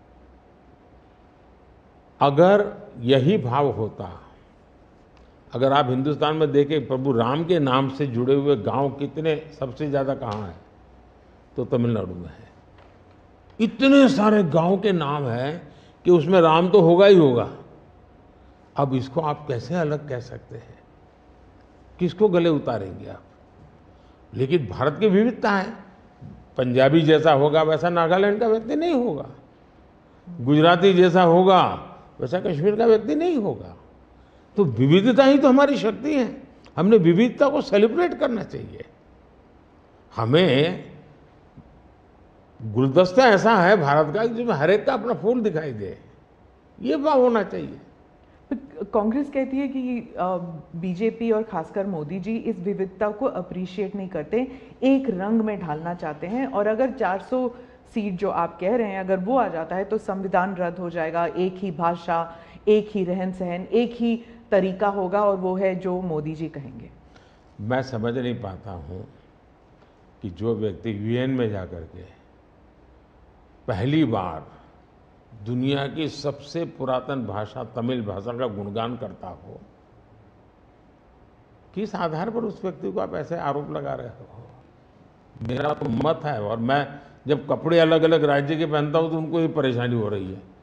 अगर यही भाव होता, अगर आप हिंदुस्तान में देखें प्रभु राम के नाम से जुड़े हुए गांव कितने सबसे ज़्यादा कहाँ हैं, तो तमिलनाडु में है। इतने सारे गांव के नाम हैं कि उसमें राम तो होगा ही होगा। अब इसको आप कैसे अलग कह सकते हैं? किसको गले उतारेंगे आप? लेकिन भारत की विविधता है, पंजाबी जैसा होगा वैसा नागालैंड का व्यक्ति नहीं होगा, गुजराती जैसा होगा वैसा कश्मीर का व्यक्ति नहीं होगा। तो विविधता ही तो हमारी शक्ति है, हमने विविधता को सेलिब्रेट करना चाहिए। हमें गुलदस्ता ऐसा है भारत का जिसमें हर एक का अपना फूल दिखाई दे, ये भाव होना चाहिए। कांग्रेस कहती है कि बीजेपी और खासकर मोदी जी इस विविधता को अप्रिशिएट नहीं करते, एक रंग में ढालना चाहते हैं, और अगर 400 सीट जो आप कह रहे हैं अगर वो आ जाता है तो संविधान रद्द हो जाएगा, एक ही भाषा, एक ही रहन सहन, एक ही तरीका होगा, और वो है जो मोदी जी कहेंगे। मैं समझ नहीं पाता हूँ कि जो व्यक्ति यूएन में जाकर के पहली बार दुनिया की सबसे पुरातन भाषा तमिल भाषा का गुणगान करता हो, किस आधार पर उस व्यक्ति को आप ऐसे आरोप लगा रहे हो? मेरा तो मत है, और मैं जब कपड़े अलग अलग राज्य के पहनता हूं तो उनको ये परेशानी हो रही है।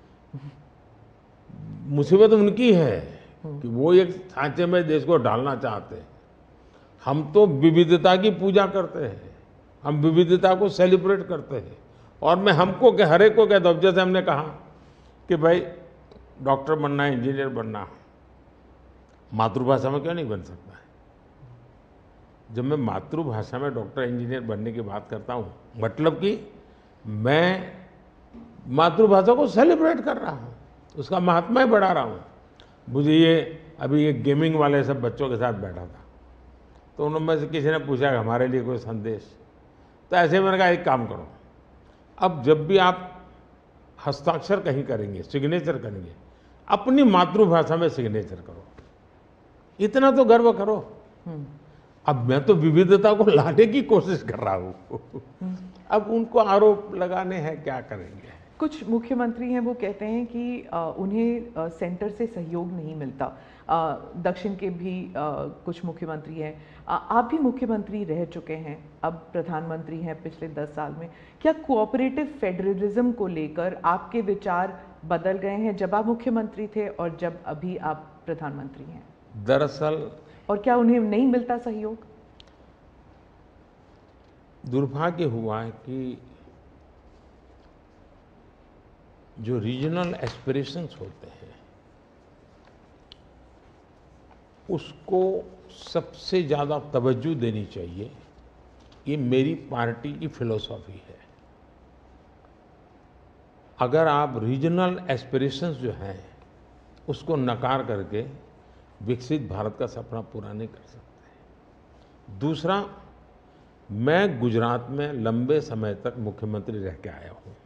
मुसीबत उनकी है कि वो एक सांचे में देश को डालना चाहते हैं। हम तो विविधता की पूजा करते हैं, हम विविधता को सेलिब्रेट करते हैं। और मैं हमको के हर एक को कहता हूँ, जैसे हमने कहा कि भाई डॉक्टर बनना है, इंजीनियर बनना, मातृभाषा में क्यों नहीं बन सकता है? जब मैं मातृभाषा में डॉक्टर इंजीनियर बनने की बात करता हूँ, मतलब कि मैं मातृभाषा को सेलिब्रेट कर रहा हूँ, उसका महात्मा बढ़ा रहा हूँ। मुझे ये अभी एक गेमिंग वाले सब बच्चों के साथ बैठा था, तो उनमें से किसी ने पूछा कि हमारे लिए कोई संदेश, तो ऐसे मैंने कहा एक काम करो, अब जब भी आप हस्ताक्षर कहीं करेंगे, सिग्नेचर करेंगे, अपनी मातृभाषा में सिग्नेचर करो, इतना तो गर्व करो। अब मैं तो विविधता को लाने की कोशिश कर रहा हूँ। अब उनको आरोप लगाने हैं, क्या करेंगे? कुछ मुख्यमंत्री हैं वो कहते हैं कि उन्हें सेंटर से सहयोग नहीं मिलता। दक्षिण के भी कुछ मुख्यमंत्री हैं, आप भी मुख्यमंत्री रह चुके हैं, अब प्रधानमंत्री हैं पिछले 10 साल में। क्या कोऑपरेटिव फेडरलिज्म को लेकर आपके विचार बदल गए हैं जब आप मुख्यमंत्री थे और जब अभी आप प्रधानमंत्री हैं? दरअसल, और क्या उन्हें नहीं मिलता सहयोग? दुर्भाग्य हुआ है कि जो रीजनल एस्पिरेशंस होते हैं उसको सबसे ज़्यादा तवज्जो देनी चाहिए, ये मेरी पार्टी की फिलॉसफी है। अगर आप रीजनल एस्पिरेशंस जो हैं उसको नकार करके विकसित भारत का सपना पूरा नहीं कर सकते। दूसरा, मैं गुजरात में लंबे समय तक मुख्यमंत्री रह के आया हूँ,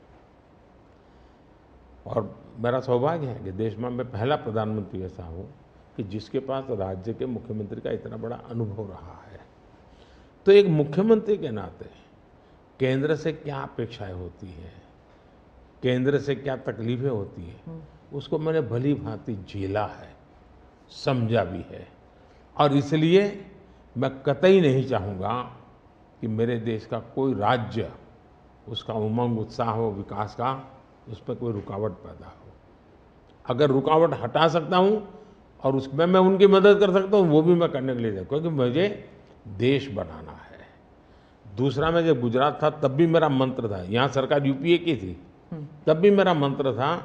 और मेरा सौभाग्य है कि देश में मैं पहला प्रधानमंत्री ऐसा हूँ कि जिसके पास राज्य के मुख्यमंत्री का इतना बड़ा अनुभव रहा है। तो एक मुख्यमंत्री के नाते केंद्र से क्या अपेक्षाएं होती हैं, केंद्र से क्या तकलीफें होती हैं, उसको मैंने भली भांति झेला है, समझा भी है। और इसलिए मैं कतई नहीं चाहूँगा कि मेरे देश का कोई राज्य, उसका उमंग उत्साह हो विकास का, उस पर कोई रुकावट पैदा हो। अगर रुकावट हटा सकता हूँ और उसमें मैं उनकी मदद कर सकता हूँ, वो भी मैं करने के लिए जाऊँ, क्योंकि मुझे देश बनाना है। दूसरा, मैं जब गुजरात था तब भी मेरा मंत्र था, यहाँ सरकार यूपीए की थी, तब भी मेरा मंत्र था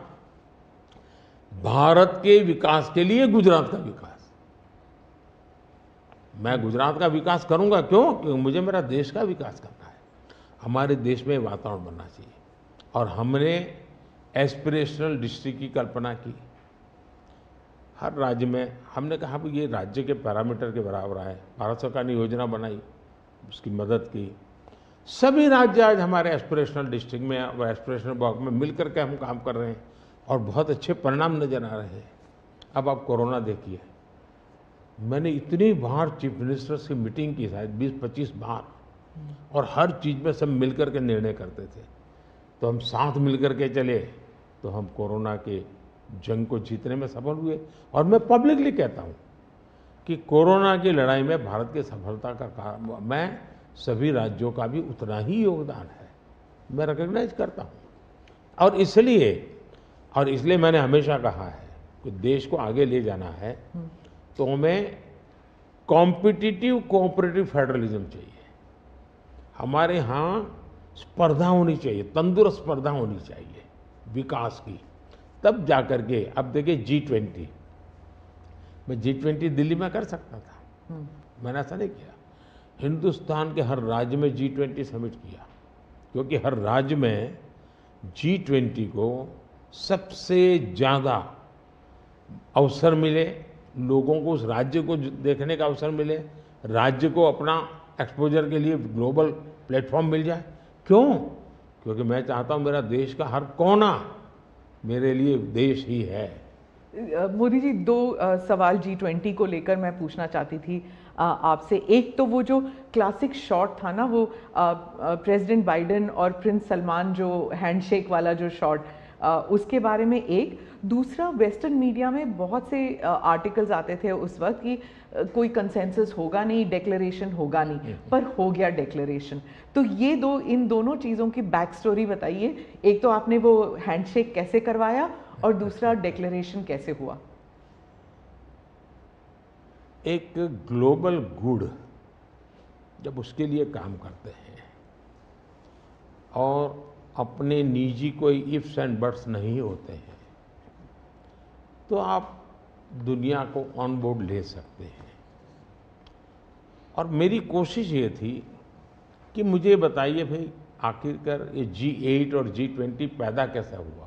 भारत के विकास के लिए गुजरात का विकास। मैं गुजरात का विकास करूंगा, क्यों? क्योंकि मुझे मेरा देश का विकास करना है। हमारे देश में वातावरण बनना चाहिए। और हमने एस्पिरेशनल डिस्ट्रिक्ट की कल्पना की। हर राज्य में हमने कहा कि ये राज्य के पैरामीटर के बराबर है। भारत सरकार ने योजना बनाई, उसकी मदद की। सभी राज्य आज हमारे एस्पिरेशनल डिस्ट्रिक्ट में और एस्पिरेशनल ब्लॉक में मिल करके हम काम कर रहे हैं और बहुत अच्छे परिणाम नजर आ रहे हैं। अब आप कोरोना देखिए, मैंने इतनी बार चीफ मिनिस्टर्स की मीटिंग की, शायद 20-25 बार, और हर चीज़ में सब मिल कर के निर्णय करते थे। तो हम साथ मिल कर के चले तो हम कोरोना के जंग को जीतने में सफल हुए। और मैं पब्लिकली कहता हूँ कि कोरोना की लड़ाई में भारत की सफलता का कारण, मैं सभी राज्यों का भी उतना ही योगदान है, मैं रिकॉग्नाइज करता हूँ। और इसलिए मैंने हमेशा कहा है कि देश को आगे ले जाना है तो हमें कॉम्पिटिटिव कोऑपरेटिव फेडरलिज्म चाहिए। हमारे यहाँ स्पर्धा होनी चाहिए, तंदुरुस्त स्पर्धा होनी चाहिए विकास की, तब जाकर के। अब देखिए G20, मैं G20 दिल्ली में कर सकता था, मैंने ऐसा नहीं किया। हिंदुस्तान के हर राज्य में G20 समिट किया, क्योंकि हर राज्य में G20 को सबसे ज़्यादा अवसर मिले, लोगों को उस राज्य को देखने का अवसर मिले, राज्य को अपना एक्सपोजर के लिए ग्लोबल प्लेटफॉर्म मिल जाए। क्यों? क्योंकि मैं चाहता हूँ मेरा देश का हर कोना मेरे लिए देश ही है। मोदी जी, दो सवाल G20 को लेकर मैं पूछना चाहती थी आपसे। एक तो वो जो क्लासिक शॉट था ना, वो प्रेसिडेंट बाइडेन और प्रिंस सलमान जो हैंडशेक वाला जो शॉट, उसके बारे में एक। दूसरा, वेस्टर्न मीडिया में बहुत से आर्टिकल्स आते थे उस वक्त कि कोई कंसेंसस होगा नहीं, डिक्लेरेशन होगा नहीं, पर हो गया डिक्लेरेशन। तो ये दो, इन दोनों चीज़ों की बैक स्टोरी बताइए। एक तो आपने वो हैंडशेक कैसे करवाया, और दूसरा डिक्लेरेशन कैसे हुआ? एक ग्लोबल गुड जब उसके लिए काम करते हैं और अपने निजी कोई इफ्स एंड बट्स नहीं होते हैं, तो आप दुनिया को ऑन बोर्ड ले सकते हैं। और मेरी कोशिश ये थी कि मुझे बताइए भाई, आखिरकार ये G8 और G20 पैदा कैसे हुआ,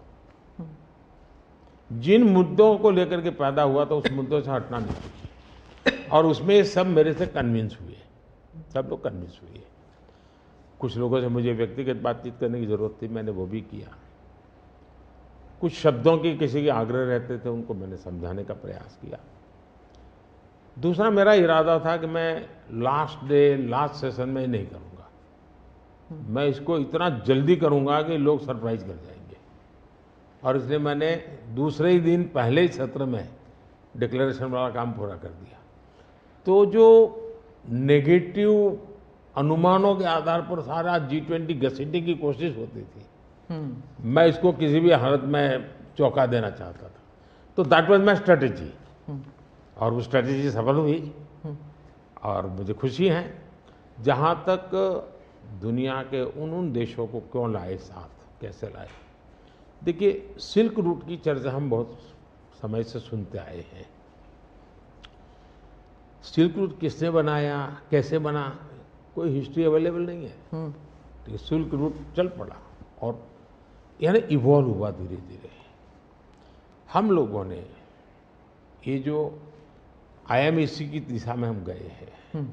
जिन मुद्दों को लेकर के पैदा हुआ तो उस मुद्दों से हटना नहीं। और उसमें सब मेरे से कन्विंस हुए, सब लोग कन्विंस हुए। कुछ लोगों से मुझे व्यक्तिगत बातचीत करने की ज़रूरत थी, मैंने वो भी किया। कुछ शब्दों की किसी के आग्रह रहते थे, उनको मैंने समझाने का प्रयास किया। दूसरा, मेरा इरादा था कि मैं लास्ट डे, लास्ट सेशन में नहीं करूँगा। मैं इसको इतना जल्दी करूँगा कि लोग सरप्राइज कर जाएंगे। और इसलिए मैंने दूसरे ही दिन, पहले ही सत्र में डिक्लेरेशन वाला काम पूरा कर दिया। तो जो नेगेटिव अनुमानों के आधार पर सारा G20 घसीटने की कोशिश होती थी, मैं इसको किसी भी हालत में चौंका देना चाहता था। तो दैट वाज माय स्ट्रेटेजी, और वो स्ट्रेटेजी सफल हुई। और मुझे खुशी है। जहाँ तक दुनिया के उन देशों को क्यों लाए साथ, कैसे लाए, देखिए, सिल्क रूट की चर्चा हम बहुत समय से सुनते आए हैं। सिल्क रूट किसने बनाया, कैसे बना, कोई हिस्ट्री अवेलेबल नहीं है। तो सिल्क रूट चल पड़ा और यानी इवॉल्व हुआ धीरे धीरे। हम लोगों ने ये जो IMEC की दिशा में हम गए हैं,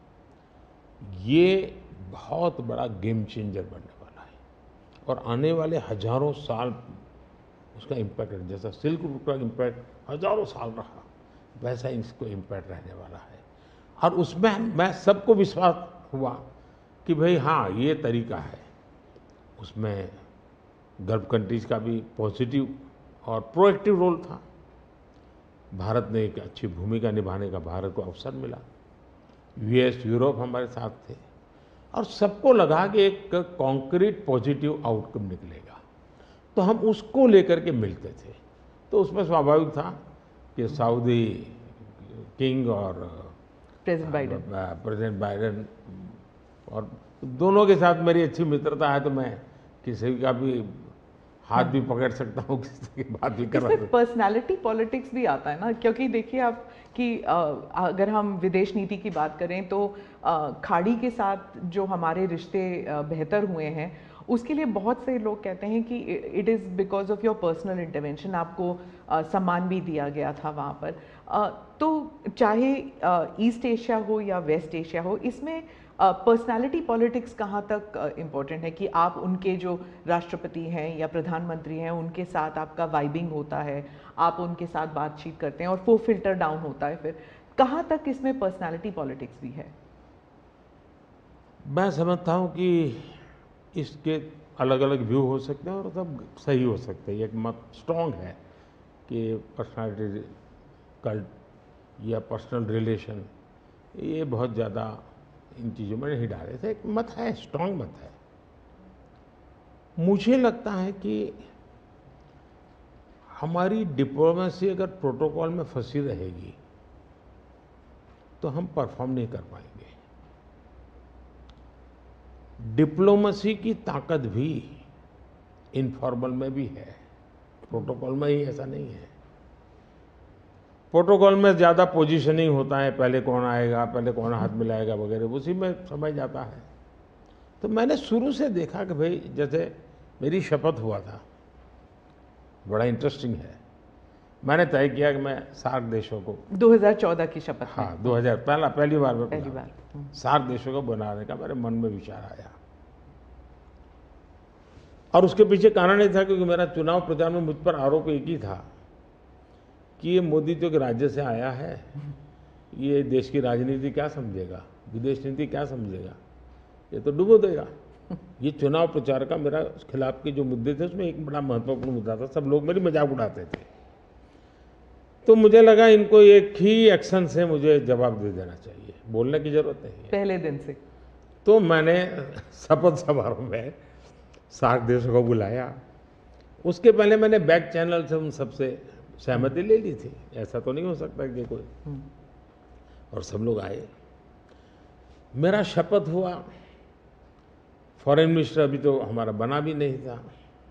ये बहुत बड़ा गेम चेंजर बनने वाला है। और आने वाले हजारों साल उसका इम्पैक्ट है। जैसा सिल्क रूट का इम्पैक्ट हजारों साल रहा, वैसा इसको इम्पैक्ट रहने वाला है। और उसमें मैं सबको विश्वास हुआ कि भाई हाँ, ये तरीका है। उसमें गल्फ कंट्रीज का भी पॉजिटिव और प्रोएक्टिव रोल था। भारत ने एक अच्छी भूमिका निभाने का भारत को अवसर मिला। US, यूरोप हमारे साथ थे, और सबको लगा कि एक कॉन्क्रीट पॉजिटिव आउटकम निकलेगा। तो हम उसको लेकर के मिलते थे। तो उसमें स्वाभाविक था कि सऊदी किंग और प्रेसिडेंट बाइडेन और दोनों के साथ मेरी अच्छी मित्रता है, तो मैं किसी का भी हाथ भी पकड़ सकता हूँ, किसी की बात भी कर सकता हूँ। पर्सनालिटी पॉलिटिक्स भी आता है ना, क्योंकि देखिए आप कि अगर हम विदेश नीति की बात करें तो खाड़ी के साथ जो हमारे रिश्ते बेहतर हुए हैं, उसके लिए बहुत से लोग कहते हैं कि it is because of your personal intervention. आपको सम्मान भी दिया गया था वहाँ पर। तो चाहे ईस्ट एशिया हो या वेस्ट एशिया हो, इसमें पर्सनालिटी पॉलिटिक्स कहाँ तक इम्पोर्टेंट है कि आप उनके जो राष्ट्रपति हैं या प्रधानमंत्री हैं, उनके साथ आपका वाइबिंग होता है, आप उनके साथ बातचीत करते हैं और वो फिल्टर डाउन होता है। फिर कहाँ तक इसमें पर्सनालिटी पॉलिटिक्स भी है? मैं समझता हूँ कि इसके अलग अलग व्यू हो सकते हैं और सब सही हो सकते हैं। एक मत स्ट्रॉन्ग है कि पर्सनालिटी कल्ट या पर्सनल रिलेशन, ये बहुत ज़्यादा इन चीज़ों में नहीं डाले थे। एक मत है, स्ट्रॉन्ग मत है। मुझे लगता है कि हमारी डिप्लोमेसी अगर प्रोटोकॉल में फंसी रहेगी तो हम परफॉर्म नहीं कर पाएंगे। डिप्लोमेसी की ताकत भी इनफॉर्मल में भी है, प्रोटोकॉल में ही ऐसा नहीं है। प्रोटोकॉल में ज़्यादा पोजीशनिंग होता है, पहले कौन आएगा, पहले कौन हाथ मिलाएगा वगैरह, उसी में समझ जाता है। तो मैंने शुरू से देखा कि भाई, जैसे मेरी शपथ हुआ था, बड़ा इंटरेस्टिंग है। मैंने तय किया कि मैं सार्क देशों को 2014 की शपथ में। हाँ 2000 पहली बार में पहली बार। सार्क देशों को बनाने का मेरे मन में विचार आया। और उसके पीछे कारण ये था क्योंकि मेरा चुनाव प्रचार में मुझ पर आरोप एक ही था कि ये मोदी जो कि राज्य से आया है, ये देश की राजनीति क्या समझेगा, विदेश नीति क्या समझेगा, ये तो डुबो देगा। ये चुनाव प्रचार का मेरा खिलाफ के जो मुद्दे थे उसमें एक बड़ा महत्वपूर्ण मुद्दा था। सब लोग मेरी मजाक उड़ाते थे। तो मुझे लगा इनको एक ही एक्शन से मुझे जवाब दे देना चाहिए, बोलने की जरूरत नहीं है पहले दिन से। तो मैंने शपथ समारोह में सार्क देशों को बुलाया। उसके पहले मैंने बैक चैनल से उन सबसे सहमति ले ली थी, ऐसा तो नहीं हो सकता कि कोई, और सब लोग आए। मेरा शपथ हुआ। फॉरेन मिनिस्टर अभी तो हमारा बना भी नहीं था,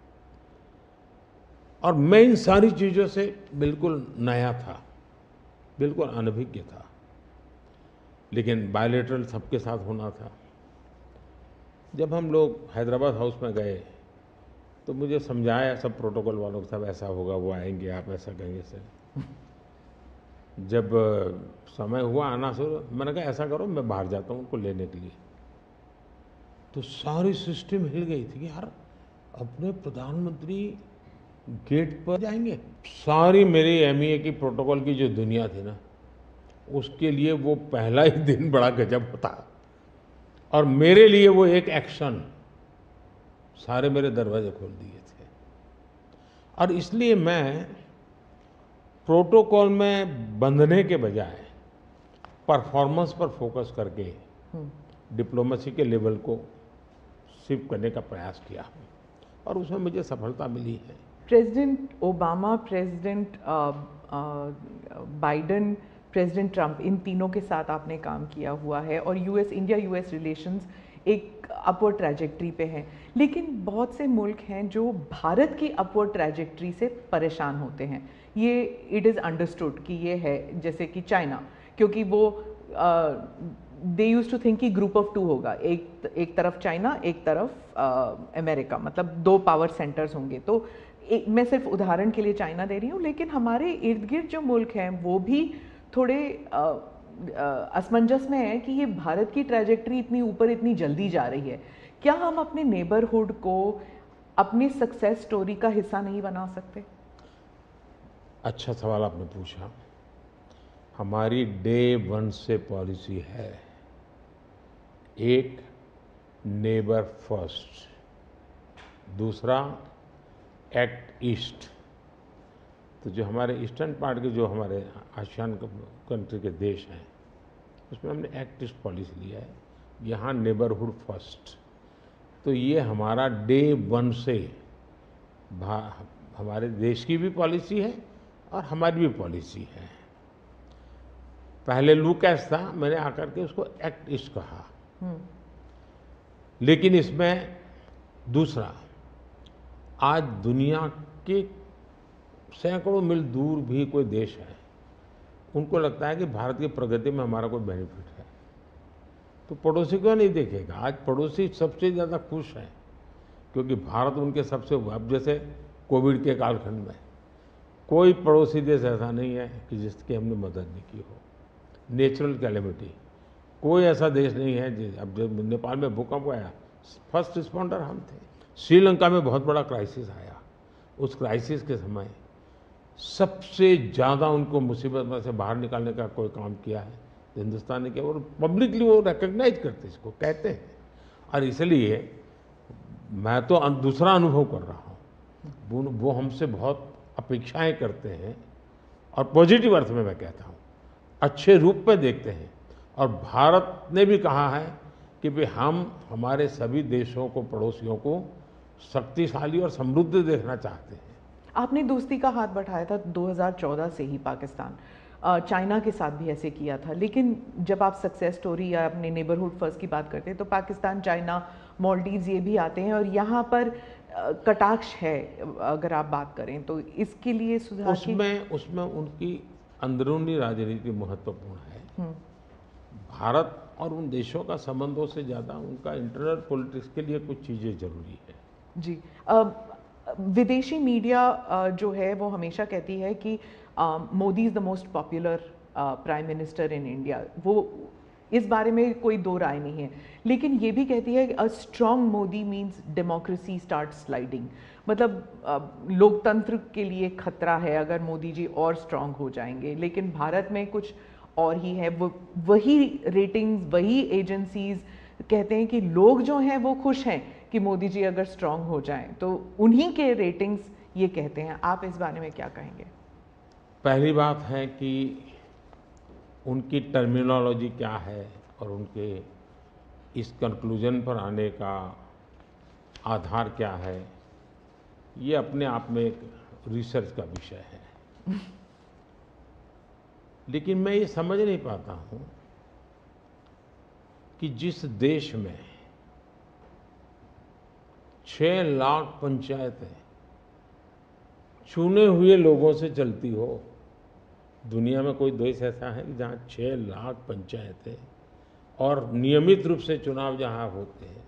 और मैं इन सारी चीज़ों से बिल्कुल नया था, बिल्कुल अनभिज्ञ था, लेकिन बायलैटरल सबके साथ होना था। जब हम लोग हैदराबाद हाउस में गए तो मुझे समझाया सब प्रोटोकॉल वालों को, सब ऐसा होगा, वो आएंगे, आप ऐसा कहेंगे सर। जब समय हुआ आना शुरू, मैंने कहा ऐसा करो मैं बाहर जाता हूँ उनको लेने के लिए। तो सारी सिस्टम हिल गई थी कि यार अपने प्रधानमंत्री गेट पर जाएंगे। सारी मेरी एमईए की प्रोटोकॉल की जो दुनिया थी ना, उसके लिए वो पहला ही दिन बड़ा गजब होता, और मेरे लिए वो एक एक्शन सारे मेरे दरवाजे खोल दिए थे। और इसलिए मैं प्रोटोकॉल में बंधने के बजाय परफॉर्मेंस पर फोकस करके डिप्लोमेसी के लेवल को शिफ्ट करने का प्रयास किया, और उसमें मुझे सफलता मिली है। President Obama, president Biden, president Trump, इन तीनों के साथ आपने काम किया हुआ है, और इंडिया यूएस रिलेशंस एक अपवर्ड ट्रैजेक्टरी पे हैं। लेकिन बहुत से मुल्क हैं जो भारत की अपवर्ड ट्रैजेक्टरी से परेशान होते हैं। ये इट इज़ अंडरस्टूड कि ये है, जैसे कि चाइना, क्योंकि वो दे यूज टू थिंक कि ग्रुप ऑफ टू होगा, एक तरफ चाइना, एक तरफ अमेरिका, मतलब दो पावर सेंटर्स होंगे। तो मैं सिर्फ उदाहरण के लिए चाइना दे रही हूँ, लेकिन हमारे इर्द गिर्द जो मुल्क हैं वो भी थोड़े असमंजस में है कि ये भारत की ट्रैजेक्टरी इतनी ऊपर इतनी जल्दी जा रही है। क्या हम अपने नेबरहुड को अपनी सक्सेस स्टोरी का हिस्सा नहीं बना सकते? अच्छा सवाल आपने पूछा। हमारी डे वन से पॉलिसी है, एक नेबर फर्स्ट, दूसरा एक्ट ईस्ट। तो जो हमारे ईस्टर्न पार्ट के, जो हमारे आसियान कंट्री के देश हैं, उसमें हमने एक्ट ईस्ट पॉलिसी लिया है, यहाँ नेबरहुड फर्स्ट। तो ये हमारा डे वन से हमारे देश की भी पॉलिसी है और हमारी भी पॉलिसी है। पहले लूकैस था, मैंने आकर के उसको एक्ट ईस्ट कहा। लेकिन इसमें दूसरा, आज दुनिया के सैकड़ों मील दूर भी कोई देश है, उनको लगता है कि भारत की प्रगति में हमारा कोई बेनिफिट है, तो पड़ोसी क्यों नहीं देखेगा? आज पड़ोसी सबसे ज़्यादा खुश हैं, क्योंकि भारत उनके सबसे, अब जैसे कोविड के कालखंड में कोई पड़ोसी देश ऐसा नहीं है कि जिसकी हमने मदद नहीं की हो। नेचुरल कैलेमिटी, कोई ऐसा देश नहीं है। अब जब नेपाल में भूकंप आया, फर्स्ट रिस्पॉन्डर हम थे। श्रीलंका में बहुत बड़ा क्राइसिस आया, उस क्राइसिस के समय सबसे ज़्यादा उनको मुसीबत में से बाहर निकालने का कोई काम किया है तो हिंदुस्तान ने किया, और पब्लिकली वो रिकग्नाइज करते, इसको कहते हैं। और इसलिए मैं तो दूसरा अनुभव कर रहा हूँ, वो हमसे बहुत अपेक्षाएं करते हैं, और पॉजिटिव अर्थ में मैं कहता हूँ, अच्छे रूप में देखते हैं। और भारत ने भी कहा है कि भाई हम हमारे सभी देशों को, पड़ोसियों को शक्तिशाली और समृद्ध देखना चाहते हैं। आपने दोस्ती का हाथ बढ़ाया था 2014 से ही पाकिस्तान, चाइना के साथ भी ऐसे किया था। लेकिन जब आप सक्सेस स्टोरी या अपने नेबरहुड फर्स्ट की बात करते हैं तो पाकिस्तान, चाइना, मालदीव्स ये भी आते हैं, और यहाँ पर कटाक्ष है अगर आप बात करें तो। इसके लिए सुधार उसमें उनकी अंदरूनी राजनीति महत्वपूर्ण है। भारत और उन देशों का संबंधों से ज़्यादा उनका इंटरनल पॉलिटिक्स के लिए कुछ चीज़ें जरूरी है। जी, विदेशी मीडिया जो है वो हमेशा कहती है कि Modi is the most popular prime minister in India. वो इस बारे में कोई दो राय नहीं है, लेकिन ये भी कहती है a strong Modi means democracy start sliding. मतलब लोकतंत्र के लिए खतरा है अगर मोदी जी और स्ट्रॉन्ग हो जाएंगे, लेकिन भारत में कुछ और ही है। वो वही रेटिंग्स, वही एजेंसीज कहते हैं कि लोग जो हैं वो खुश हैं कि मोदी जी अगर स्ट्रॉन्ग हो जाएं, तो उन्हीं के रेटिंग्स ये कहते हैं। आप इस बारे में क्या कहेंगे? पहली बात है कि उनकी टर्मिनोलॉजी क्या है और उनके इस कंक्लूजन पर आने का आधार क्या है, ये अपने आप में एक रिसर्च का विषय है। लेकिन मैं ये समझ नहीं पाता हूँ कि जिस देश में 6 लाख पंचायतें चुने हुए लोगों से चलती हो, दुनिया में कोई देश ऐसा है कि जहाँ 6 लाख पंचायतें और नियमित रूप से चुनाव जहाँ होते हैं,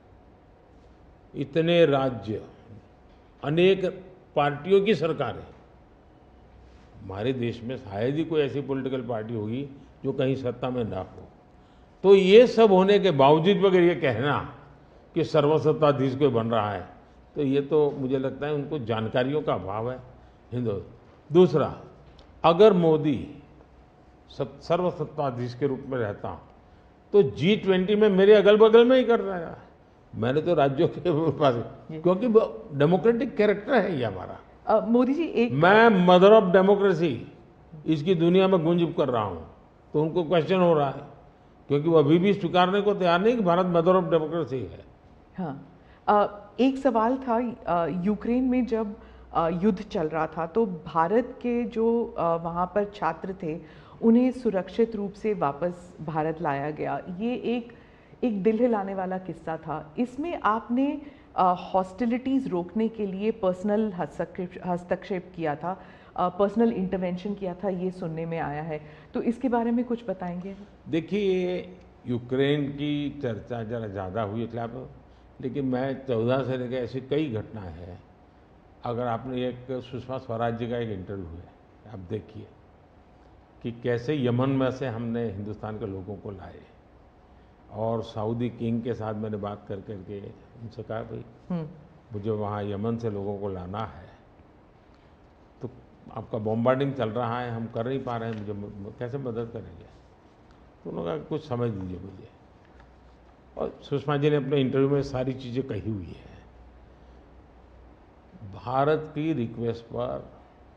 इतने राज्य, अनेक पार्टियों की सरकारें, हमारे देश में शायद ही कोई ऐसी पॉलिटिकल पार्टी होगी जो कहीं सत्ता में ना हो। तो ये सब होने के बावजूद अगर ये कहना कि सर्वसत्ताधीश कोई बन रहा है, तो ये तो मुझे लगता है उनको जानकारियों का अभाव है हिंदू। दूसरा, अगर मोदी सर्वसत्ताधीश के रूप में रहता तो G20 में मेरे अगल बगल में ही कर रहा है। मैंने तो राज्यों के पास, क्योंकि डेमोक्रेटिक कैरेक्टर है ये हमारा। मोदी जी एक मैं मदर ऑफ डेमोक्रेसी इसकी दुनिया में गुंज कर रहा हूँ, तो उनको क्वेश्चन हो रहा है क्योंकि वो अभी भी स्वीकारने को तैयार नहीं कि भारत मदर ऑफ डेमोक्रेसी है। हाँ, एक सवाल था, यूक्रेन में जब युद्ध चल रहा था तो भारत के जो वहाँ पर छात्र थे उन्हें सुरक्षित रूप से वापस भारत लाया गया। ये एक दिल हिलाने वाला किस्सा था। इसमें आपने हॉस्टिलिटीज़ रोकने के लिए पर्सनल हस्तक्षेप किया था, पर्सनल इंटरवेंशन किया था, ये सुनने में आया है। तो इसके बारे में कुछ बताएंगे? देखिए, यूक्रेन की चर्चा जरा ज़्यादा हुई खिलाफ, लेकिन मैं 14 से लेकर ऐसी कई घटनाएं हैं। अगर आपने एक सुषमा स्वराज जी का एक इंटरव्यू है, आप देखिए कि कैसे यमन में से हमने हिंदुस्तान के लोगों को लाए, और सऊदी किंग के साथ मैंने बात कर करके उनसे कहा भाई मुझे वहाँ यमन से लोगों को लाना है, तो आपका बॉम्बार्डिंग चल रहा है, हम कर नहीं पा रहे हैं, मुझे कैसे मदद करेंगे? तो उन्होंने कहा कुछ समझ लीजिए मुझे। और सुषमा जी ने अपने इंटरव्यू में सारी चीज़ें कही हुई है। भारत की रिक्वेस्ट पर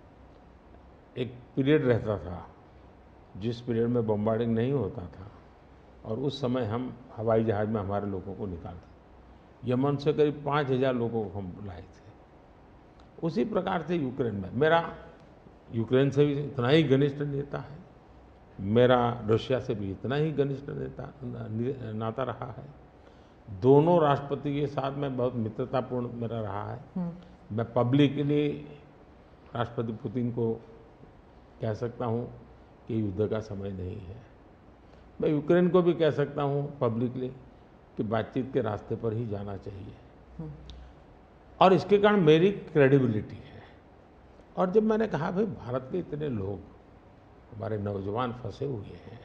एक पीरियड रहता था जिस पीरियड में बॉम्बार्डिंग नहीं होता था, और उस समय हम हवाई जहाज़ में हमारे लोगों को निकालते। यमन से करीब 5000 लोगों को हम लाए थे। उसी प्रकार से यूक्रेन में मेरा यूक्रेन से भी इतना ही घनिष्ठ नेता है, मेरा रशिया से भी इतना ही घनिष्ठ नाता रहा है। दोनों राष्ट्रपति के साथ में बहुत मित्रतापूर्ण मेरा रहा है। मैं पब्लिकली राष्ट्रपति पुतिन को कह सकता हूँ कि युद्ध का समय नहीं है। मैं यूक्रेन को भी कह सकता हूँ पब्लिकली कि बातचीत के रास्ते पर ही जाना चाहिए, और इसके कारण मेरी क्रेडिबिलिटी है। और जब मैंने कहा भाई भारत के इतने लोग, हमारे नौजवान फंसे हुए हैं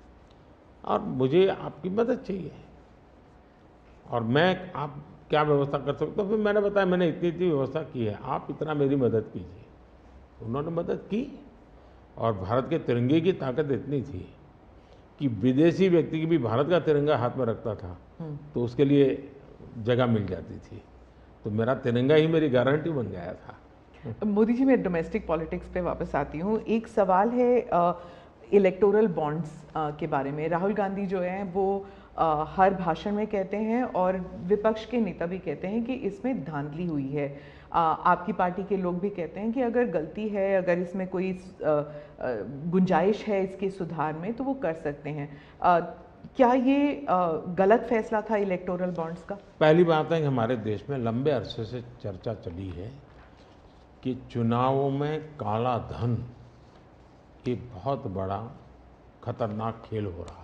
और मुझे आपकी मदद चाहिए, और मैं आप क्या व्यवस्था कर सकते हो, फिर मैंने बताया मैंने इतनी व्यवस्था की है, आप इतना मेरी मदद कीजिए। उन्होंने मदद की, और भारत के तिरंगे की ताकत इतनी थी कि विदेशी व्यक्ति की भी भारत का तिरंगा हाथ में रखता था तो उसके लिए जगह मिल जाती थी। तो मेरा तिरंगा ही मेरी गारंटी बन गया था। मोदी जी, मैं डोमेस्टिक पॉलिटिक्स पे वापस आती हूँ। एक सवाल है इलेक्टोरल बॉन्ड्स के बारे में। राहुल गांधी जो हैं वो हर भाषण में कहते हैं, और विपक्ष के नेता भी कहते हैं कि इसमें धांधली हुई है। आपकी पार्टी के लोग भी कहते हैं कि अगर गलती है, अगर इसमें कोई गुंजाइश है इसके सुधार में, तो वो कर सकते हैं। क्या ये गलत फैसला था इलेक्टोरल बॉन्ड्स का? पहली बात है कि हमारे देश में लंबे अरसे से चर्चा चली है कि चुनावों में काला धन एक बहुत बड़ा खतरनाक खेल हो रहा है।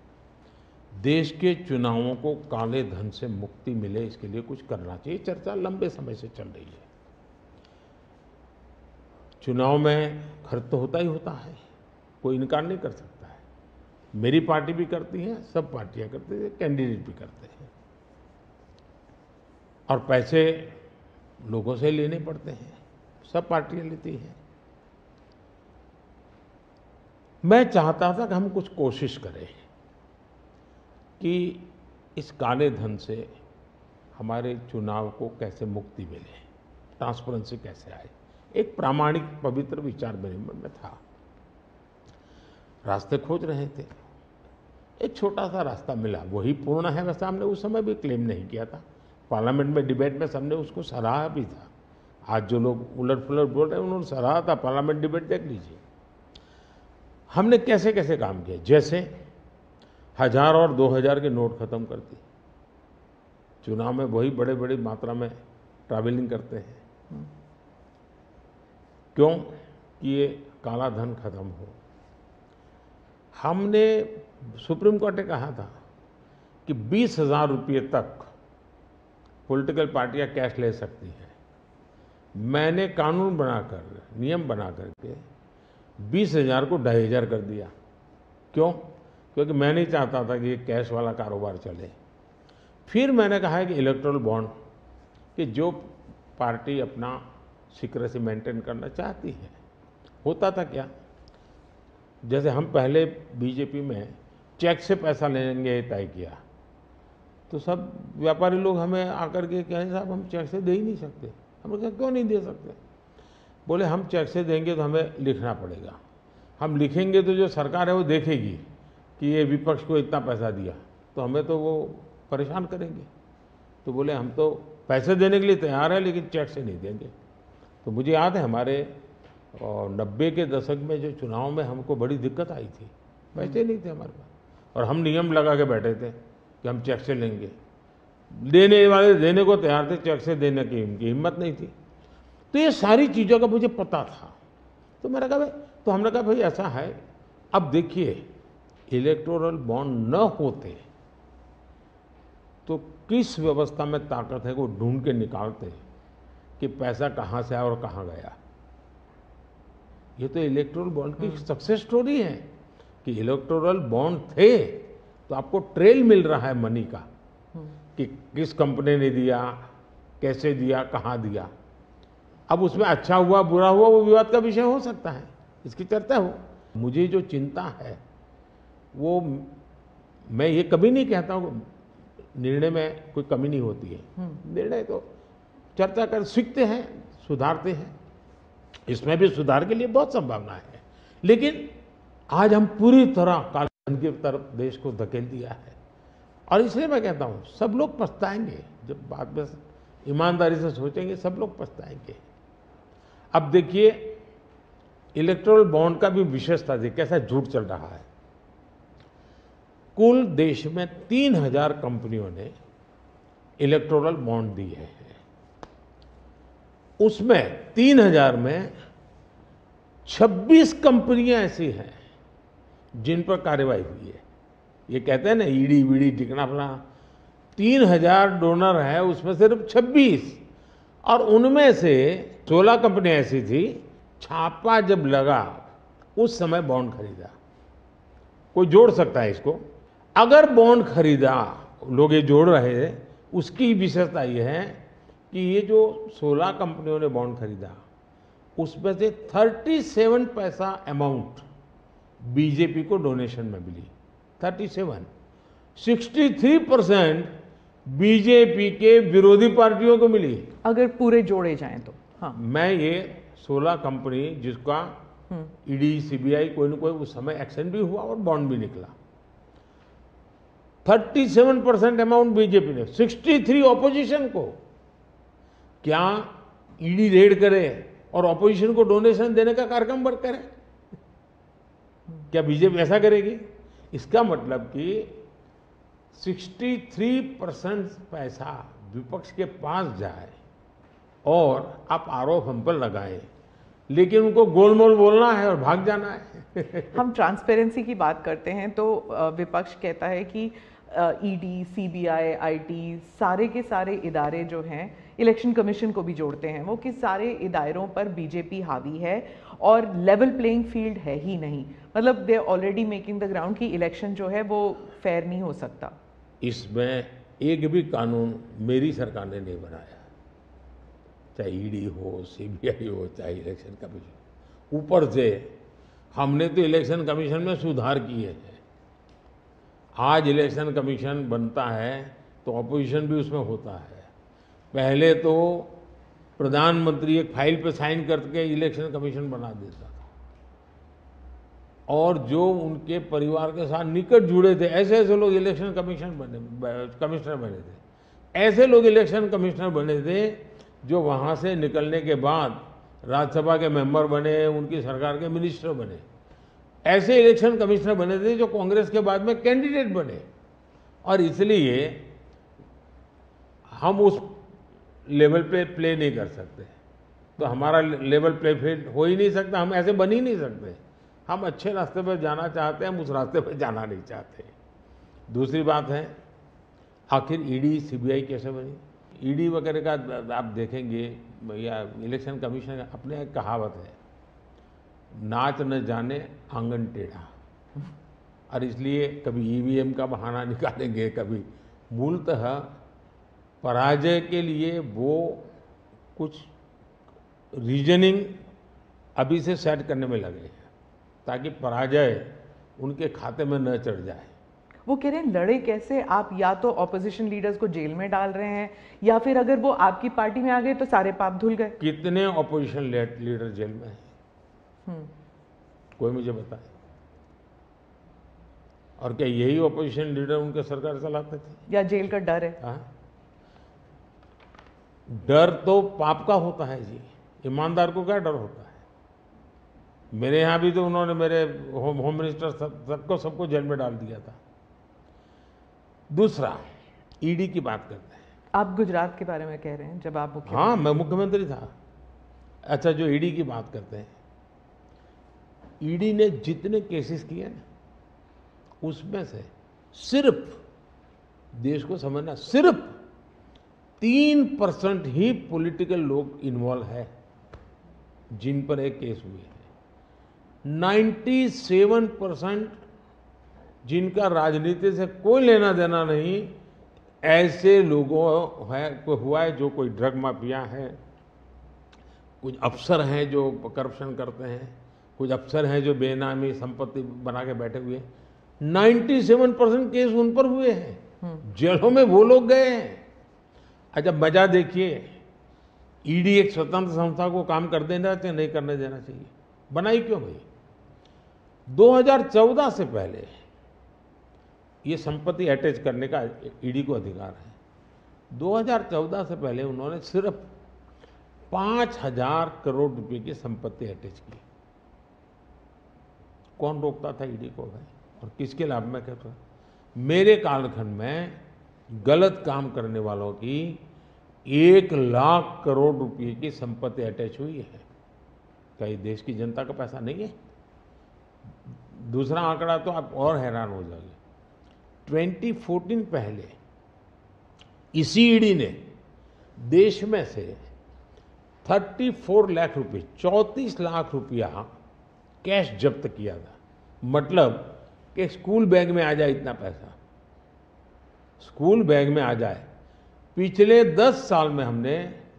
देश के चुनावों को काले धन से मुक्ति मिले, इसके लिए कुछ करना चाहिए। चर्चा लंबे समय से चल रही है। चुनाव में खर्च तो होता ही होता है, कोई इनकार नहीं कर सकता है। मेरी पार्टी भी करती है, सब पार्टियां करती हैं, कैंडिडेट भी करते हैं, और पैसे लोगों से लेने पड़ते हैं, सब पार्टियां लेती हैं। मैं चाहता था कि हम कुछ कोशिश करें कि इस काले धन से हमारे चुनाव को कैसे मुक्ति मिले, ट्रांसपेरेंसी कैसे आए। एक प्रामाणिक पवित्र विचार मेरे मन में था, रास्ते खोज रहे थे, एक छोटा सा रास्ता मिला, वही पूर्ण है। वैसे हमने उस समय भी क्लेम नहीं किया था, पार्लियामेंट में डिबेट में सबने उसको सराहा भी था। आज जो लोग उलट पुलट बोल रहे हैं उन्होंने सराहा था, पार्लियामेंट डिबेट देख लीजिए। हमने कैसे कैसे काम किया, जैसे 1000 और 2000 के नोट खत्म कर दिए। चुनाव में वही बड़े बड़ी मात्रा में ट्रैवलिंग करते हैं, क्यों कि ये काला धन खत्म हो। हमने सुप्रीम कोर्ट ने कहा था कि 20,000 रुपये तक पॉलिटिकल पार्टियां कैश ले सकती हैं। मैंने कानून बनाकर, नियम बना करके 20,000 को 2,500 कर दिया। क्यों? क्योंकि मैं नहीं चाहता था कि ये कैश वाला कारोबार चले। फिर मैंने कहा है कि इलेक्टोरल बॉन्ड, कि जो पार्टी अपना सीक्रेसी मेंटेन करना चाहती है। होता था क्या, जैसे हम पहले बीजेपी में चेक से पैसा लेंगे तय किया, तो सब व्यापारी लोग हमें आकर के कहें साहब हम चेक से दे ही नहीं सकते। हमने कहा क्यों नहीं दे सकते? बोले हम चेक से देंगे तो हमें लिखना पड़ेगा, हम लिखेंगे तो जो सरकार है वो देखेगी कि ये विपक्ष को इतना पैसा दिया, तो हमें तो वो परेशान करेंगे। तो बोले हम तो पैसे देने के लिए तैयार है लेकिन चेक से नहीं देंगे। तो मुझे याद है हमारे 90 के दशक में जो चुनाव में हमको बड़ी दिक्कत आई थी, पैसे नहीं थे हमारे पास, और हम नियम लगा के बैठे थे कि हम चेक से लेंगे। देने वाले देने को तैयार थे, चेक से देने की उनकी हिम्मत नहीं थी। तो ये सारी चीज़ों का मुझे पता था। तो मैंने कहा भाई, तो हमने कहा भाई ऐसा है, अब देखिए इलेक्टोरल बॉन्ड न होते तो किस व्यवस्था में ताकत है वो ढूंढ के निकालते कि पैसा कहाँ से आया और कहाँ गया। ये तो इलेक्टोरल बॉन्ड की सक्सेस स्टोरी है कि इलेक्टोरल बॉन्ड थे तो आपको ट्रेल मिल रहा है मनी का, कि किस कंपनी ने दिया, कैसे दिया, कहाँ दिया। अब उसमें अच्छा हुआ बुरा हुआ वो विवाद का विषय हो सकता है, इसकी चर्चा हो। मुझे जो चिंता है वो, मैं ये कभी नहीं कहता हूँ निर्णय में कोई कमी नहीं होती है, निर्णय तो चर्चा कर सीखते हैं, सुधारते हैं, इसमें भी सुधार के लिए बहुत संभावना है। लेकिन आज हम पूरी तरह काले धन की तरफ देश को धकेल दिया है, और इसलिए मैं कहता हूँ सब लोग पछताएंगे। जब बाद में ईमानदारी से सोचेंगे सब लोग पछताएंगे। अब देखिए इलेक्टोरल बॉन्ड का भी विशेषता देखिए कैसा झूठ चल रहा है। कुल देश में 3000 कंपनियों ने इलेक्टोरल बॉन्ड दिए हैं, उसमें 3000 में 26 कंपनियां ऐसी हैं जिन पर कार्रवाई हुई है। ये कहते हैं ना ईडी वीडी टिकना फला, 3000 डोनर है उसमें सिर्फ 26, और उनमें से 16 कंपनियां ऐसी थी छापा जब लगा उस समय बॉन्ड खरीदा। कोई जोड़ सकता है इसको, अगर बॉन्ड खरीदा, लोग ये जोड़ रहे हैं, उसकी विशेषता ये है कि ये जो 16 कंपनियों ने बॉन्ड खरीदा उसमें से 37 पैसा अमाउंट बीजेपी को डोनेशन में मिली। 37, 63% बीजेपी के विरोधी पार्टियों को मिली, अगर पूरे जोड़े जाएं तो। हाँ, मैं ये 16 कंपनी जिसका ईडी सीबीआई कोई न कोई उस समय एक्शन भी हुआ और बॉन्ड भी निकला, 37% अमाउंट बीजेपी ने, 63 ऑपोजिशन को। क्या ईडी रेड करे और ऑपोजिशन को डोनेशन देने का कार्यक्रम वर्क करे? क्या बीजेपी ऐसा करेगी? इसका मतलब कि 63% पैसा विपक्ष के पास जाए और आप आरोप हम पर लगाए, लेकिन उनको गोलमोल बोलना है और भाग जाना है। हम ट्रांसपेरेंसी की बात करते हैं तो विपक्ष कहता है कि ईडी, सीबीआई, आईटी, सारे के सारे इदारे जो हैं इलेक्शन कमीशन को भी जोड़ते हैं वो कि सारे इदारों पर बीजेपी हावी है और लेवल प्लेइंग फील्ड है ही नहीं, मतलब they already making the ground कि इलेक्शन जो है वो फेयर नहीं हो सकता। इसमें एक भी कानून मेरी सरकार ने नहीं बनाया, चाहे ईडी हो, सीबीआई हो, चाहे इलेक्शन कमीशन। ऊपर से हमने तो इलेक्शन कमीशन में सुधार किए हैं। आज इलेक्शन कमीशन बनता है तो ऑपोजिशन भी उसमें होता है। पहले तो प्रधानमंत्री एक फाइल पे साइन करके इलेक्शन कमीशन बना देता था, और जो उनके परिवार के साथ निकट जुड़े थे ऐसे ऐसे लोग इलेक्शन कमिश्नर बने थे। ऐसे लोग इलेक्शन कमिश्नर बने थे जो वहाँ से निकलने के बाद राज्यसभा के मेंबर बने, उनकी सरकार के मिनिस्टर बने। ऐसे इलेक्शन कमिश्नर बने थे जो कांग्रेस के बाद में कैंडिडेट बने, और इसलिए हम उस लेवल पे प्ले नहीं कर सकते। तो हमारा लेवल प्ले फील्ड हो ही नहीं सकता, हम ऐसे बन ही नहीं सकते। हम अच्छे रास्ते पर जाना चाहते हैं, हम उस रास्ते पर जाना नहीं चाहते। दूसरी बात है, आखिर ईडी सीबीआई कैसे बनी? ईडी वगैरह का आप देखेंगे या इलेक्शन कमीशन का अपने एक कहावत है, नाच न जाने आंगन टेढ़ा। और इसलिए कभी ईवीएम का बहाना निकालेंगे, कभी मूलतः पराजय के लिए वो कुछ रीजनिंग अभी से सेट करने में लगे हैं ताकि पराजय उनके खाते में न चढ़ जाए। वो कह रहे हैं लड़े कैसे आप, या तो ऑपोजिशन लीडर्स को जेल में डाल रहे हैं या फिर अगर वो आपकी पार्टी में आ गए तो सारे पाप धुल गए। कितने ऑपोजिशन लीडर जेल में हैं? कोई मुझे बताए। और क्या यही ऑपोजिशन लीडर उनके सरकार चलाते थे? या जेल का डर है? हाँ, डर तो पाप का होता है जी, ईमानदार को क्या डर होता है? मेरे यहाँ भी तो उन्होंने मेरे होम मिनिस्टर सबको जेल में डाल दिया था। दूसरा, ईडी की बात करते हैं। आप गुजरात के बारे में कह रहे हैं जब आप मुख्यमंत्री? हाँ, मैं मुख्यमंत्री था। अच्छा, जो ईडी की बात करते हैं, ईडी ने जितने केसेस किए ना, उसमें से सिर्फ, देश को समझना, सिर्फ 3% ही पॉलिटिकल लोग इन्वॉल्व है जिन पर एक केस हुए हैं। 97% जिनका राजनीति से कोई लेना देना नहीं, ऐसे लोगों को हुआ है जो कोई ड्रग माफिया है, कुछ अफसर हैं जो करप्शन करते हैं, कुछ अफसर हैं जो बेनामी संपत्ति बना के बैठे हुए हैं। 97% केस उन पर हुए हैं, जेलों में वो लोग गए हैं। अच्छा, मजा देखिए, ईडी एक स्वतंत्र संस्था को काम कर देना चाहिए, नहीं करने देना चाहिए? बनाई क्यों भाई? 2014 से पहले ये संपत्ति अटैच करने का ईडी को अधिकार है। 2014 से पहले उन्होंने सिर्फ 5,000 करोड़ रुपए की संपत्ति अटैच की। कौन रोकता था ईडी को भाई? और किसके लाभ में कहता? मेरे कालखंड में गलत काम करने वालों की 1 लाख करोड़ रुपए की संपत्ति अटैच हुई है। क्या ये देश की जनता का पैसा नहीं है? दूसरा आंकड़ा तो आप और हैरान हो जाओगे। 2014 पहले इसी ईडी ने देश में से 34 लाख रुपए, 34 लाख रुपया कैश जब्त किया था। मतलब कि स्कूल बैग में आ जाए इतना पैसा, स्कूल बैग में आ जाए। पिछले 10 साल में हमने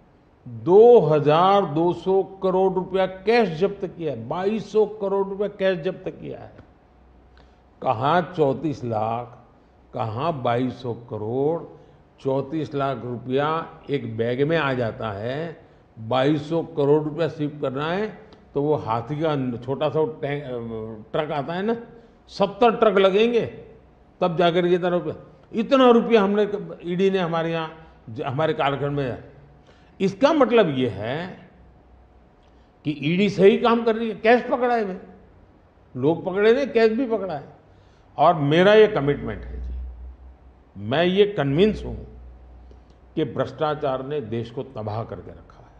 2,200 करोड़ रुपया कैश जब्त किया है। 2,200 करोड़ रुपया कैश जब्त किया है। कहाँ 34 लाख, कहाँ 2,200 करोड़। 34 लाख रुपया एक बैग में आ जाता है। 2,200 करोड़ रुपया शिफ्ट करना है तो वो हाथी का छोटा सा ट्रक आता है ना, 70 ट्रक लगेंगे तब जाकर इतना रुपया हमने ईडी ने हमारे यहाँ हमारे कालखंड में। इसका मतलब ये है कि ईडी सही काम कर रही है। कैश पकड़ा है भाई, लोग पकड़े नहीं, कैश भी पकड़ा है। और मेरा ये कमिटमेंट है जी, मैं ये कन्विंस हूं कि भ्रष्टाचार ने देश को तबाह करके रखा है।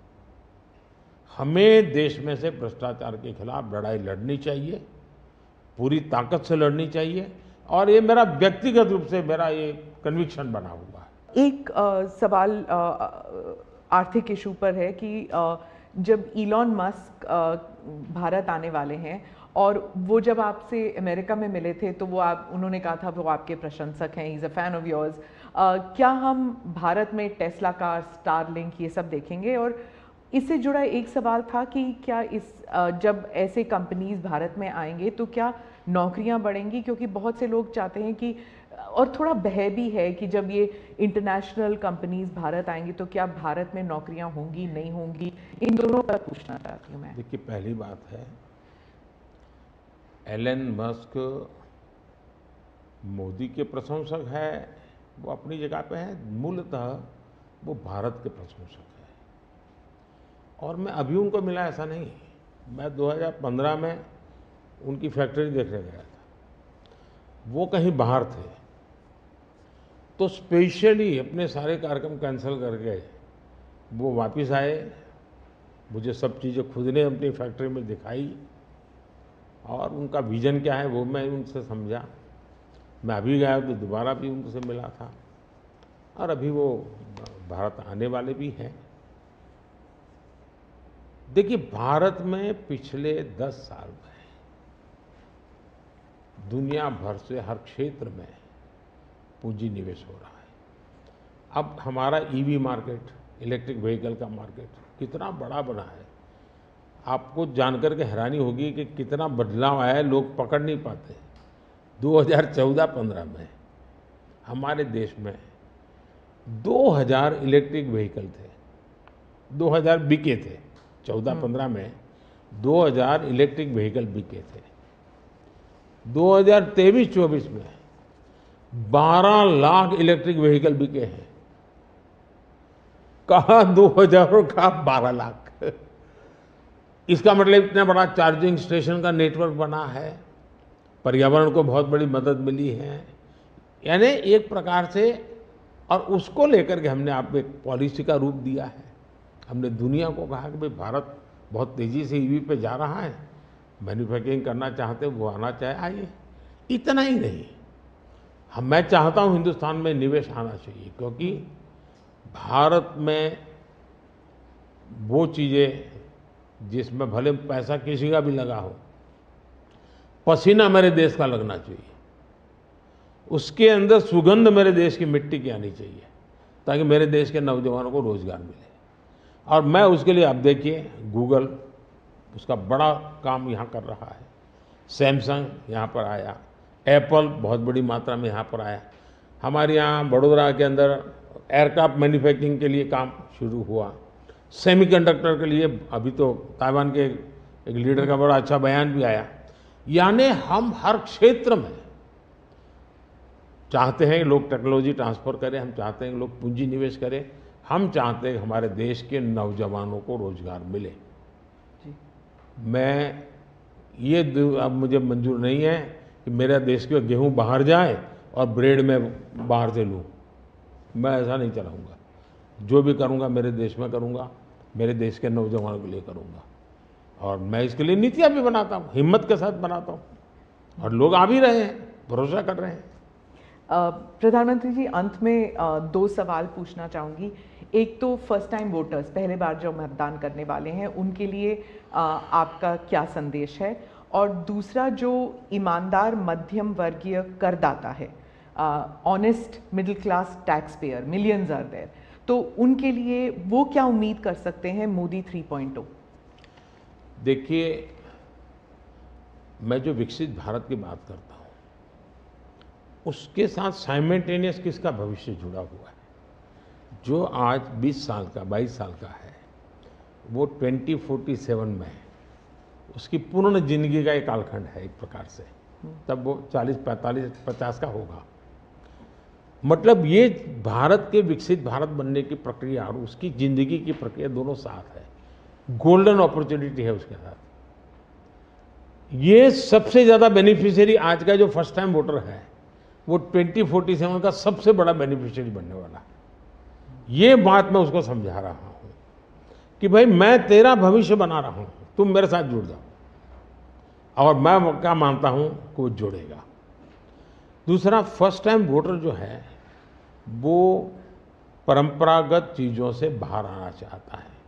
हमें देश में से भ्रष्टाचार के खिलाफ लड़ाई लड़नी चाहिए, पूरी ताकत से लड़नी चाहिए। और ये मेरा व्यक्तिगत रूप से मेरा ये कन्विक्शन बना हुआ है। एक सवाल आर्थिक इशू पर है कि जब इलॉन मस्क भारत आने वाले हैं और वो जब आपसे अमेरिका में मिले थे तो उन्होंने कहा था वो आपके प्रशंसक हैं, he is a fan of yours. क्या हम भारत में टेस्ला कार, स्टारलिंक ये सब देखेंगे? और इससे जुड़ा एक सवाल था कि क्या जब ऐसे कंपनीज भारत में आएंगे तो क्या नौकरियां बढ़ेंगी? क्योंकि बहुत से लोग चाहते हैं कि, और थोड़ा भय भी है कि जब ये इंटरनेशनल कंपनीज भारत आएंगी तो क्या भारत में नौकरियां होंगी, नहीं होंगी? इन दोनों पर पूछना चाहती हूँ मैं। देखिए, पहली बात है, एलन मस्क मोदी के प्रशंसक है, वो अपनी जगह पे है। मूलतः वो भारत के प्रशंसक है और मैं अभी उनको मिला ऐसा नहीं। मैं 2015 में उनकी फैक्ट्री देखने गया था, वो कहीं बाहर थे, तो स्पेशली अपने सारे कार्यक्रम कैंसिल करके वो वापस आए। मुझे सब चीज़ें खुद ने अपनी फैक्ट्री में दिखाई और उनका विजन क्या है वो मैं उनसे समझा। मैं अभी गया तो दोबारा भी उनसे मिला था और अभी वो भारत आने वाले भी हैं। देखिए, भारत में पिछले 10 साल में दुनिया भर से हर क्षेत्र में पूंजी निवेश हो रहा है। अब हमारा ईवी मार्केट, इलेक्ट्रिक व्हीकल का मार्केट कितना बड़ा बना है, आपको जानकर के हैरानी होगी कि कितना बदलाव आया है, लोग पकड़ नहीं पाते। 2014-15 में हमारे देश में 2000 इलेक्ट्रिक व्हीकल थे, 2000 बिके थे। 14-15 में 2000 इलेक्ट्रिक व्हीकल बिके थे। 2023-24 में 12 लाख इलेक्ट्रिक व्हीकल बिके हैं। कहा 2000 और कहा 12 लाख। इसका मतलब इतना बड़ा चार्जिंग स्टेशन का नेटवर्क बना है, पर्यावरण को बहुत बड़ी मदद मिली है। यानी एक प्रकार से, और उसको लेकर के हमने आप एक पॉलिसी का रूप दिया है। हमने दुनिया को कहा कि भाई भारत बहुत तेज़ी से ईवी पे जा रहा है, मैन्युफैक्चरिंग करना चाहते हो वो आना चाहे आइए। इतना ही नहीं, मैं चाहता हूँ हिंदुस्तान में निवेश आना चाहिए, क्योंकि भारत में वो चीज़ें जिसमें भले पैसा किसी का भी लगा हो, पसीना मेरे देश का लगना चाहिए, उसके अंदर सुगंध मेरे देश की मिट्टी की आनी चाहिए, ताकि मेरे देश के नौजवानों को रोजगार मिले। और मैं उसके लिए, आप देखिए, गूगल उसका बड़ा काम यहाँ कर रहा है, सैमसंग यहाँ पर आया, एप्पल बहुत बड़ी मात्रा में यहाँ पर आया। हमारे यहाँ बड़ोदरा के अंदर एयरक्राफ्ट मैन्युफैक्चरिंग के लिए काम शुरू हुआ। सेमीकंडक्टर के लिए अभी तो ताइवान के एक लीडर का बड़ा अच्छा बयान भी आया। यानी हम हर क्षेत्र में चाहते हैं कि लोग टेक्नोलॉजी ट्रांसफ़र करें, हम चाहते हैं कि लोग पूंजी निवेश करें, हम चाहते हैं कि हमारे देश के नौजवानों को रोजगार मिले। मैं ये अब मुझे मंजूर नहीं है कि मेरा देश के गेहूं बाहर जाए और ब्रेड में बाहर से लूँ। मैं ऐसा नहीं चलाऊँगा। जो भी करूँगा मेरे देश में करूँगा, मेरे देश के नौजवानों के लिए करूँगा, और मैं इसके लिए नीतियाँ भी बनाता हूँ, हिम्मत के साथ बनाता हूँ, और लोग आ भी रहे हैं, भरोसा कर रहे हैं। प्रधानमंत्री जी, अंत में 2 सवाल पूछना चाहूँगी। एक तो फर्स्ट टाइम वोटर्स, पहले बार जो मतदान करने वाले हैं, उनके लिए आपका क्या संदेश है? और दूसरा, जो ईमानदार मध्यम वर्गीय करदाता है, honest middle class taxpayer, millions are there, तो उनके लिए वो क्या उम्मीद कर सकते हैं मोदी 3.0? देखिए, मैं जो विकसित भारत की बात करता हूँ, उसके साथ साइमल्टेनियस किसका भविष्य जुड़ा हुआ है? जो आज 20 साल का, 22 साल का है, वो 2047 में है, उसकी पूर्ण जिंदगी का एक कालखंड है एक प्रकार से। तब वो 40, 45, 50 का होगा। मतलब ये भारत के विकसित भारत बनने की प्रक्रिया और उसकी जिंदगी की प्रक्रिया दोनों साथ है। गोल्डन अपॉर्चुनिटी है उसके साथ। ये सबसे ज़्यादा बेनिफिशियरी आज का जो फर्स्ट टाइम वोटर है, वो 2047 का सबसे बड़ा बेनिफिशियरी बनने वाला है। ये बात मैं उसको समझा रहा हूँ कि भाई मैं तेरा भविष्य बना रहा हूँ, तुम मेरे साथ जुड़ जाओ, और मैं क्या मानता हूँ कि वो जुड़ेगा। दूसरा, फर्स्ट टाइम वोटर जो है वो परंपरागत चीज़ों से बाहर आना चाहता है।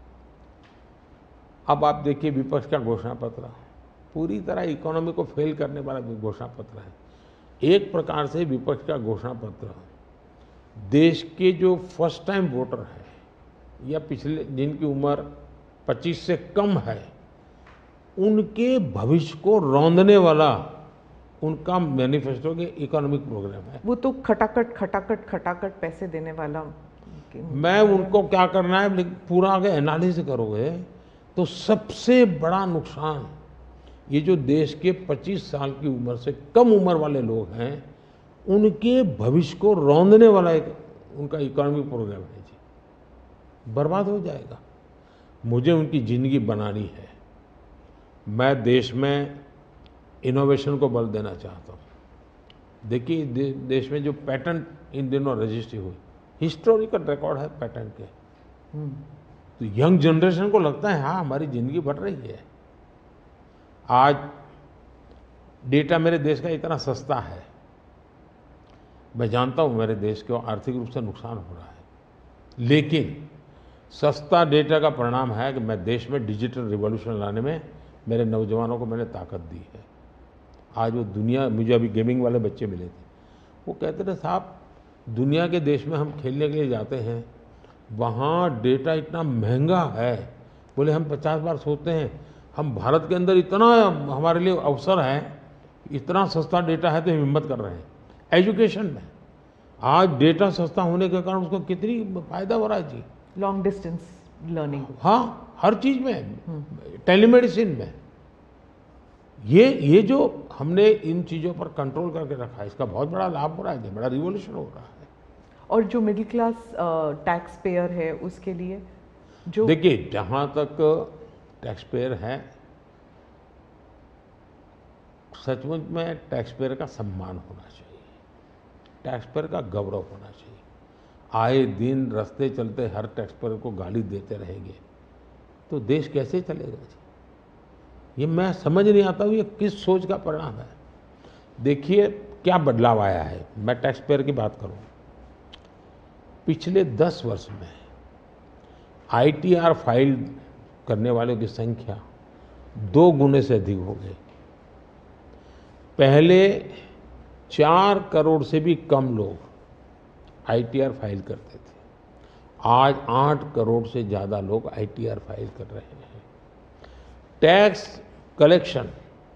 अब आप देखिए विपक्ष का घोषणा पत्र पूरी तरह इकोनॉमी को फेल करने वाला घोषणा पत्र है। एक प्रकार से विपक्ष का घोषणा पत्र देश के जो फर्स्ट टाइम वोटर हैं या पिछले जिनकी उम्र 25 से कम है, उनके भविष्य को रौंदने वाला उनका मैनिफेस्टो के इकोनॉमिक प्रोग्राम है। वो तो खटाखट खटाखट खटाखट पैसे देने वाला। मैं उनको क्या करना है, लेकिन पूरा आगे एनालिसिस करोगे तो सबसे बड़ा नुकसान ये जो देश के 25 साल की उम्र से कम उम्र वाले लोग हैं, उनके भविष्य को रौंदने वाला एक उनका इकोनॉमिक प्रोग्राम है जी। बर्बाद हो जाएगा। मुझे उनकी ज़िंदगी बनानी है। मैं देश में इनोवेशन को बल देना चाहता हूँ। देखिए देश में जो पैटेंट इन दिनों रजिस्ट्री हुई, हिस्टोरिकल रिकॉर्ड है पैटेंट के। तो यंग जनरेशन को लगता है हाँ हमारी ज़िंदगी बढ़ रही है। आज डेटा मेरे देश का इतना सस्ता है, मैं जानता हूँ मेरे देश को आर्थिक रूप से नुकसान हो रहा है, लेकिन सस्ता डेटा का परिणाम है कि मैं देश में डिजिटल रिवॉल्यूशन लाने में मेरे नौजवानों को मैंने ताकत दी है। आज वो दुनिया, मुझे अभी गेमिंग वाले बच्चे मिले थे, वो कहते थे साहब दुनिया के देश में हम खेलने के लिए जाते हैं, वहाँ डेटा इतना महंगा है। बोले हम 50 बार सोचते हैं, हम भारत के अंदर इतना हमारे लिए अवसर है, इतना सस्ता डेटा है तो हम हिम्मत कर रहे हैं। एजुकेशन में आज डेटा सस्ता होने के कारण उसको कितनी फायदा हो रहा है जी। लॉन्ग डिस्टेंस लर्निंग, हाँ हर चीज़ में, टेलीमेडिसिन में। ये जो हमने इन चीज़ों पर कंट्रोल करके रखा है, इसका बहुत बड़ा लाभ हो रहा है, बड़ा रिवॉल्यूशन हो रहा है। और जो मिडिल क्लास टैक्स पेयर है उसके लिए जो देखिए जहाँ तक टैक्स पेयर है, सचमुच में टैक्स पेयर का सम्मान होना चाहिए, टैक्स पेयर का गौरव होना चाहिए। आए दिन रास्ते चलते हर टैक्स पेयर को गाली देते रहेंगे तो देश कैसे चलेगा जी। ये मैं समझ नहीं आता हूँ ये किस सोच का परिणाम है। देखिए क्या बदलाव आया है। मैं टैक्स पेयर की बात करूँ, पिछले 10 वर्ष में ITR फाइल करने वालों की संख्या 2 गुने से अधिक हो गई। पहले 4 करोड़ से भी कम लोग ITR फाइल करते थे, आज 8 करोड़ से ज़्यादा लोग ITR फाइल कर रहे हैं। टैक्स कलेक्शन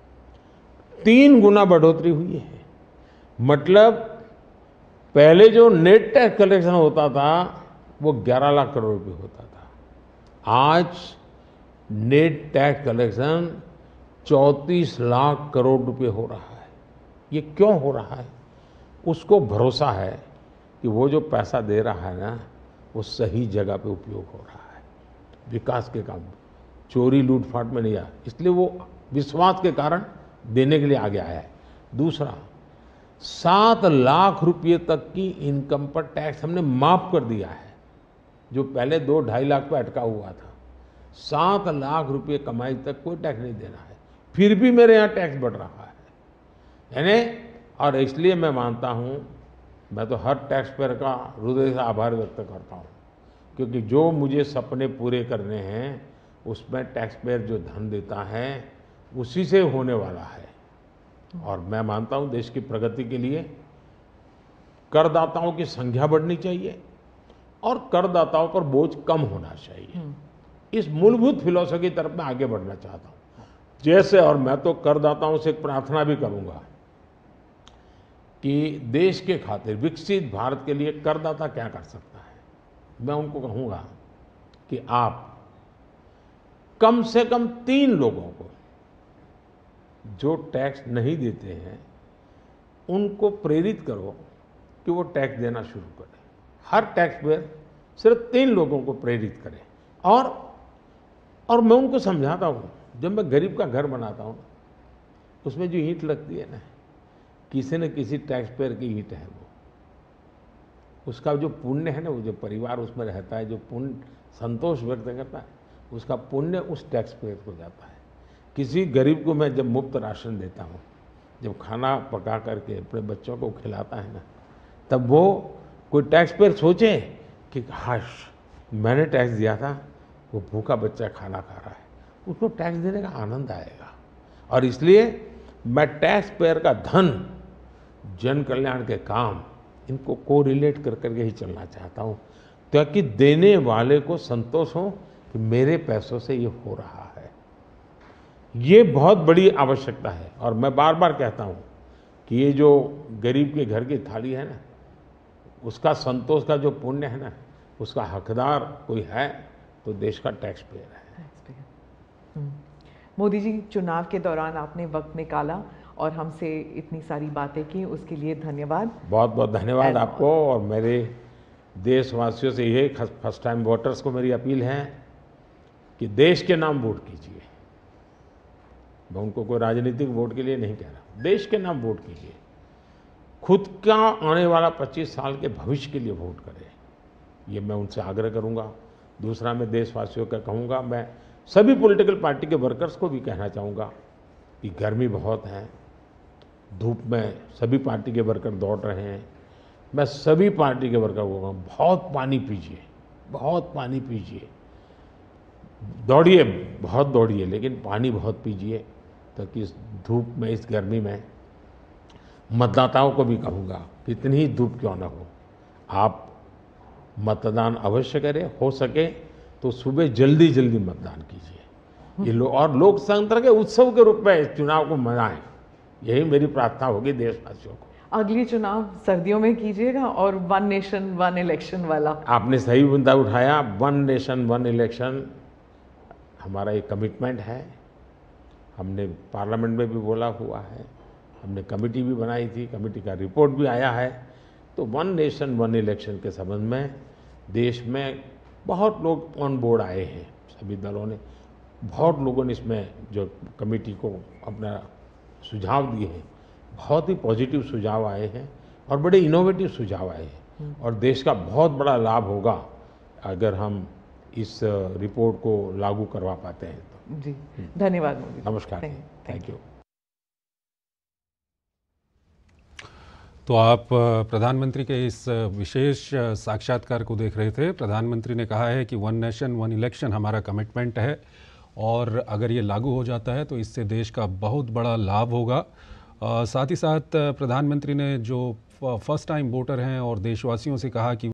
3 गुना बढ़ोतरी हुई है। मतलब पहले जो नेट टैक्स कलेक्शन होता था वो 11 लाख करोड़ रुपये होता था, आज net tax collection 34 lakh crore रुपये हो रहा है। ये क्यों हो रहा है? उसको भरोसा है कि वो जो पैसा दे रहा है ना, वो सही जगह पे उपयोग हो रहा है, विकास के काम, चोरी लूटफाट में नहीं आया, इसलिए वो विश्वास के कारण देने के लिए आगे आया है। दूसरा, 7 लाख रुपये तक की इनकम पर टैक्स हमने माफ कर दिया है, जो पहले 2-2.5 लाख पे अटका हुआ था। 7 लाख रुपये कमाई तक कोई टैक्स नहीं देना है, फिर भी मेरे यहाँ टैक्स बढ़ रहा है। यानी, और इसलिए मैं मानता हूँ, मैं तो हर टैक्स पेयर का हृदय से आभार व्यक्त करता हूँ, क्योंकि जो मुझे सपने पूरे करने हैं उसमें टैक्स पेयर जो धन देता है उसी से होने वाला है। और मैं मानता हूँ देश की प्रगति के लिए करदाताओं की संख्या बढ़नी चाहिए और करदाताओं पर बोझ कम होना चाहिए। इस मूलभूत फिलॉसफी की तरफ मैं आगे बढ़ना चाहता हूँ। जैसे, और मैं तो करदाताओं से एक प्रार्थना भी करूँगा कि देश के खातिर, विकसित भारत के लिए करदाता क्या कर सकता है। मैं उनको कहूँगा कि आप कम से कम 3 लोगों को जो टैक्स नहीं देते हैं उनको प्रेरित करो कि वो टैक्स देना शुरू करें। हर टैक्स पेयर सिर्फ 3 लोगों को प्रेरित करें। और मैं उनको समझाता हूँ, जब मैं गरीब का घर बनाता हूँ उसमें जो ईंट लगती है ना, किसी न किसी टैक्स पेयर की ईंट है, वो उसका जो पुण्य है ना, वो जो परिवार उसमें रहता है, जो पुण्य संतोष व्यक्त करता है, उसका पुण्य उस टैक्स पेयर को जाता है। किसी गरीब को मैं जब मुफ्त राशन देता हूँ, जब खाना पका करके अपने बच्चों को खिलाता है ना, तब वो कोई टैक्स पेयर सोचे कि हाश मैंने टैक्स दिया था, वो भूखा बच्चा खाना खा रहा है, उसको टैक्स देने का आनंद आएगा। और इसलिए मैं टैक्स पेयर का धन, जन कल्याण के काम, इनको कोरिलेट कर करके ही चलना चाहता हूँ, ताकि देने वाले को संतोष हो कि मेरे पैसों से ये हो रहा है। ये बहुत बड़ी आवश्यकता है। और मैं बार बार कहता हूँ कि ये जो गरीब के घर की थाली है ना, उसका संतोष का जो पुण्य है ना, उसका हकदार कोई है तो देश का टैक्स पेयर है। मोदी जी, चुनाव के दौरान आपने वक्त निकाला और हमसे इतनी सारी बातें की, उसके लिए धन्यवाद। बहुत बहुत धन्यवाद आपको। और मेरे देशवासियों से ये फर्स्ट टाइम वोटर्स को मेरी अपील है कि देश के नाम वोट कीजिए। मैं उनको कोई राजनीतिक वोट के लिए नहीं कह रहा, देश के नाम वोट कीजिए। खुद का आने वाला 25 साल के भविष्य के लिए वोट करें, ये मैं उनसे आग्रह करूंगा। दूसरा, मैं देशवासियों का कहूँगा, मैं सभी पॉलिटिकल पार्टी के वर्कर्स को भी कहना चाहूँगा कि गर्मी बहुत है, धूप में सभी पार्टी के वर्कर दौड़ रहे हैं। मैं सभी पार्टी के वर्कर को कहूँगा, बहुत पानी पीजिए, बहुत पानी पीजिए, दौड़िए, बहुत दौड़िए, लेकिन पानी बहुत पीजिए, ताकि इस धूप में, इस गर्मी में मतदाताओं को भी कहूँगा कि इतनी ही धूप क्यों ना हो, आप मतदान अवश्य करें। हो सके तो सुबह जल्दी जल्दी मतदान कीजिए। ये और लोकतंत्र के उत्सव के रूप में चुनाव को मनाएं, यही मेरी प्रार्थना होगी देशवासियों को। अगली चुनाव सर्दियों में कीजिएगा और वन नेशन वन इलेक्शन वाला। आपने सही मुद्दा उठाया। वन नेशन वन इलेक्शन हमारा एक कमिटमेंट है। हमने पार्लियामेंट में भी बोला हुआ है, हमने कमेटी भी बनाई थी, कमेटी का रिपोर्ट भी आया है। तो वन नेशन वन इलेक्शन के संबंध में देश में बहुत लोग ऑन बोर्ड आए हैं, सभी दलों ने, बहुत लोगों ने इसमें जो कमेटी को अपना सुझाव दिए हैं, बहुत ही पॉजिटिव सुझाव आए हैं और बड़े इनोवेटिव सुझाव आए हैं। और देश का बहुत बड़ा लाभ होगा अगर हम इस रिपोर्ट को लागू करवा पाते हैं तो। जी, धन्यवाद मोदी। नमस्कार, थैंक यू। तो आप प्रधानमंत्री के इस विशेष साक्षात्कार को देख रहे थे। प्रधानमंत्री ने कहा है कि वन नेशन वन इलेक्शन हमारा कमिटमेंट है और अगर ये लागू हो जाता है तो इससे देश का बहुत बड़ा लाभ होगा। साथ ही साथ प्रधानमंत्री ने जो फर्स्ट टाइम वोटर हैं और देशवासियों से कहा कि